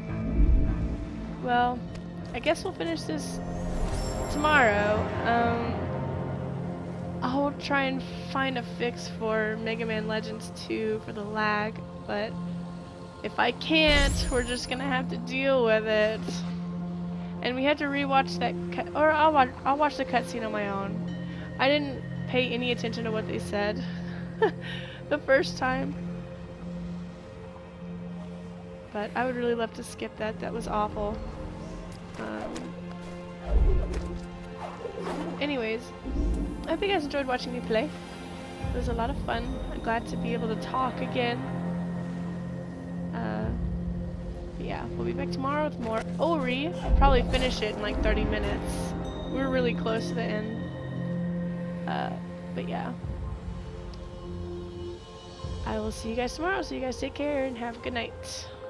Well, I guess we'll finish this tomorrow. Um, I'll try and find a fix for Mega Man Legends two for the lag, but if I can't, we're just gonna have to deal with it. And we had to rewatch that cut, or I'll watch, I'll watch the cutscene on my own. I didn't pay any attention to what they said the first time, but I would really love to skip that. That was awful. Um, anyways, I hope you guys enjoyed watching me play. It was a lot of fun. I'm glad to be able to talk again. Uh, but yeah, we'll be back tomorrow with more Ori. I'll probably finish it in like thirty minutes. We're really close to the end. Uh, but yeah. I will see you guys tomorrow, so you guys take care and have a good night.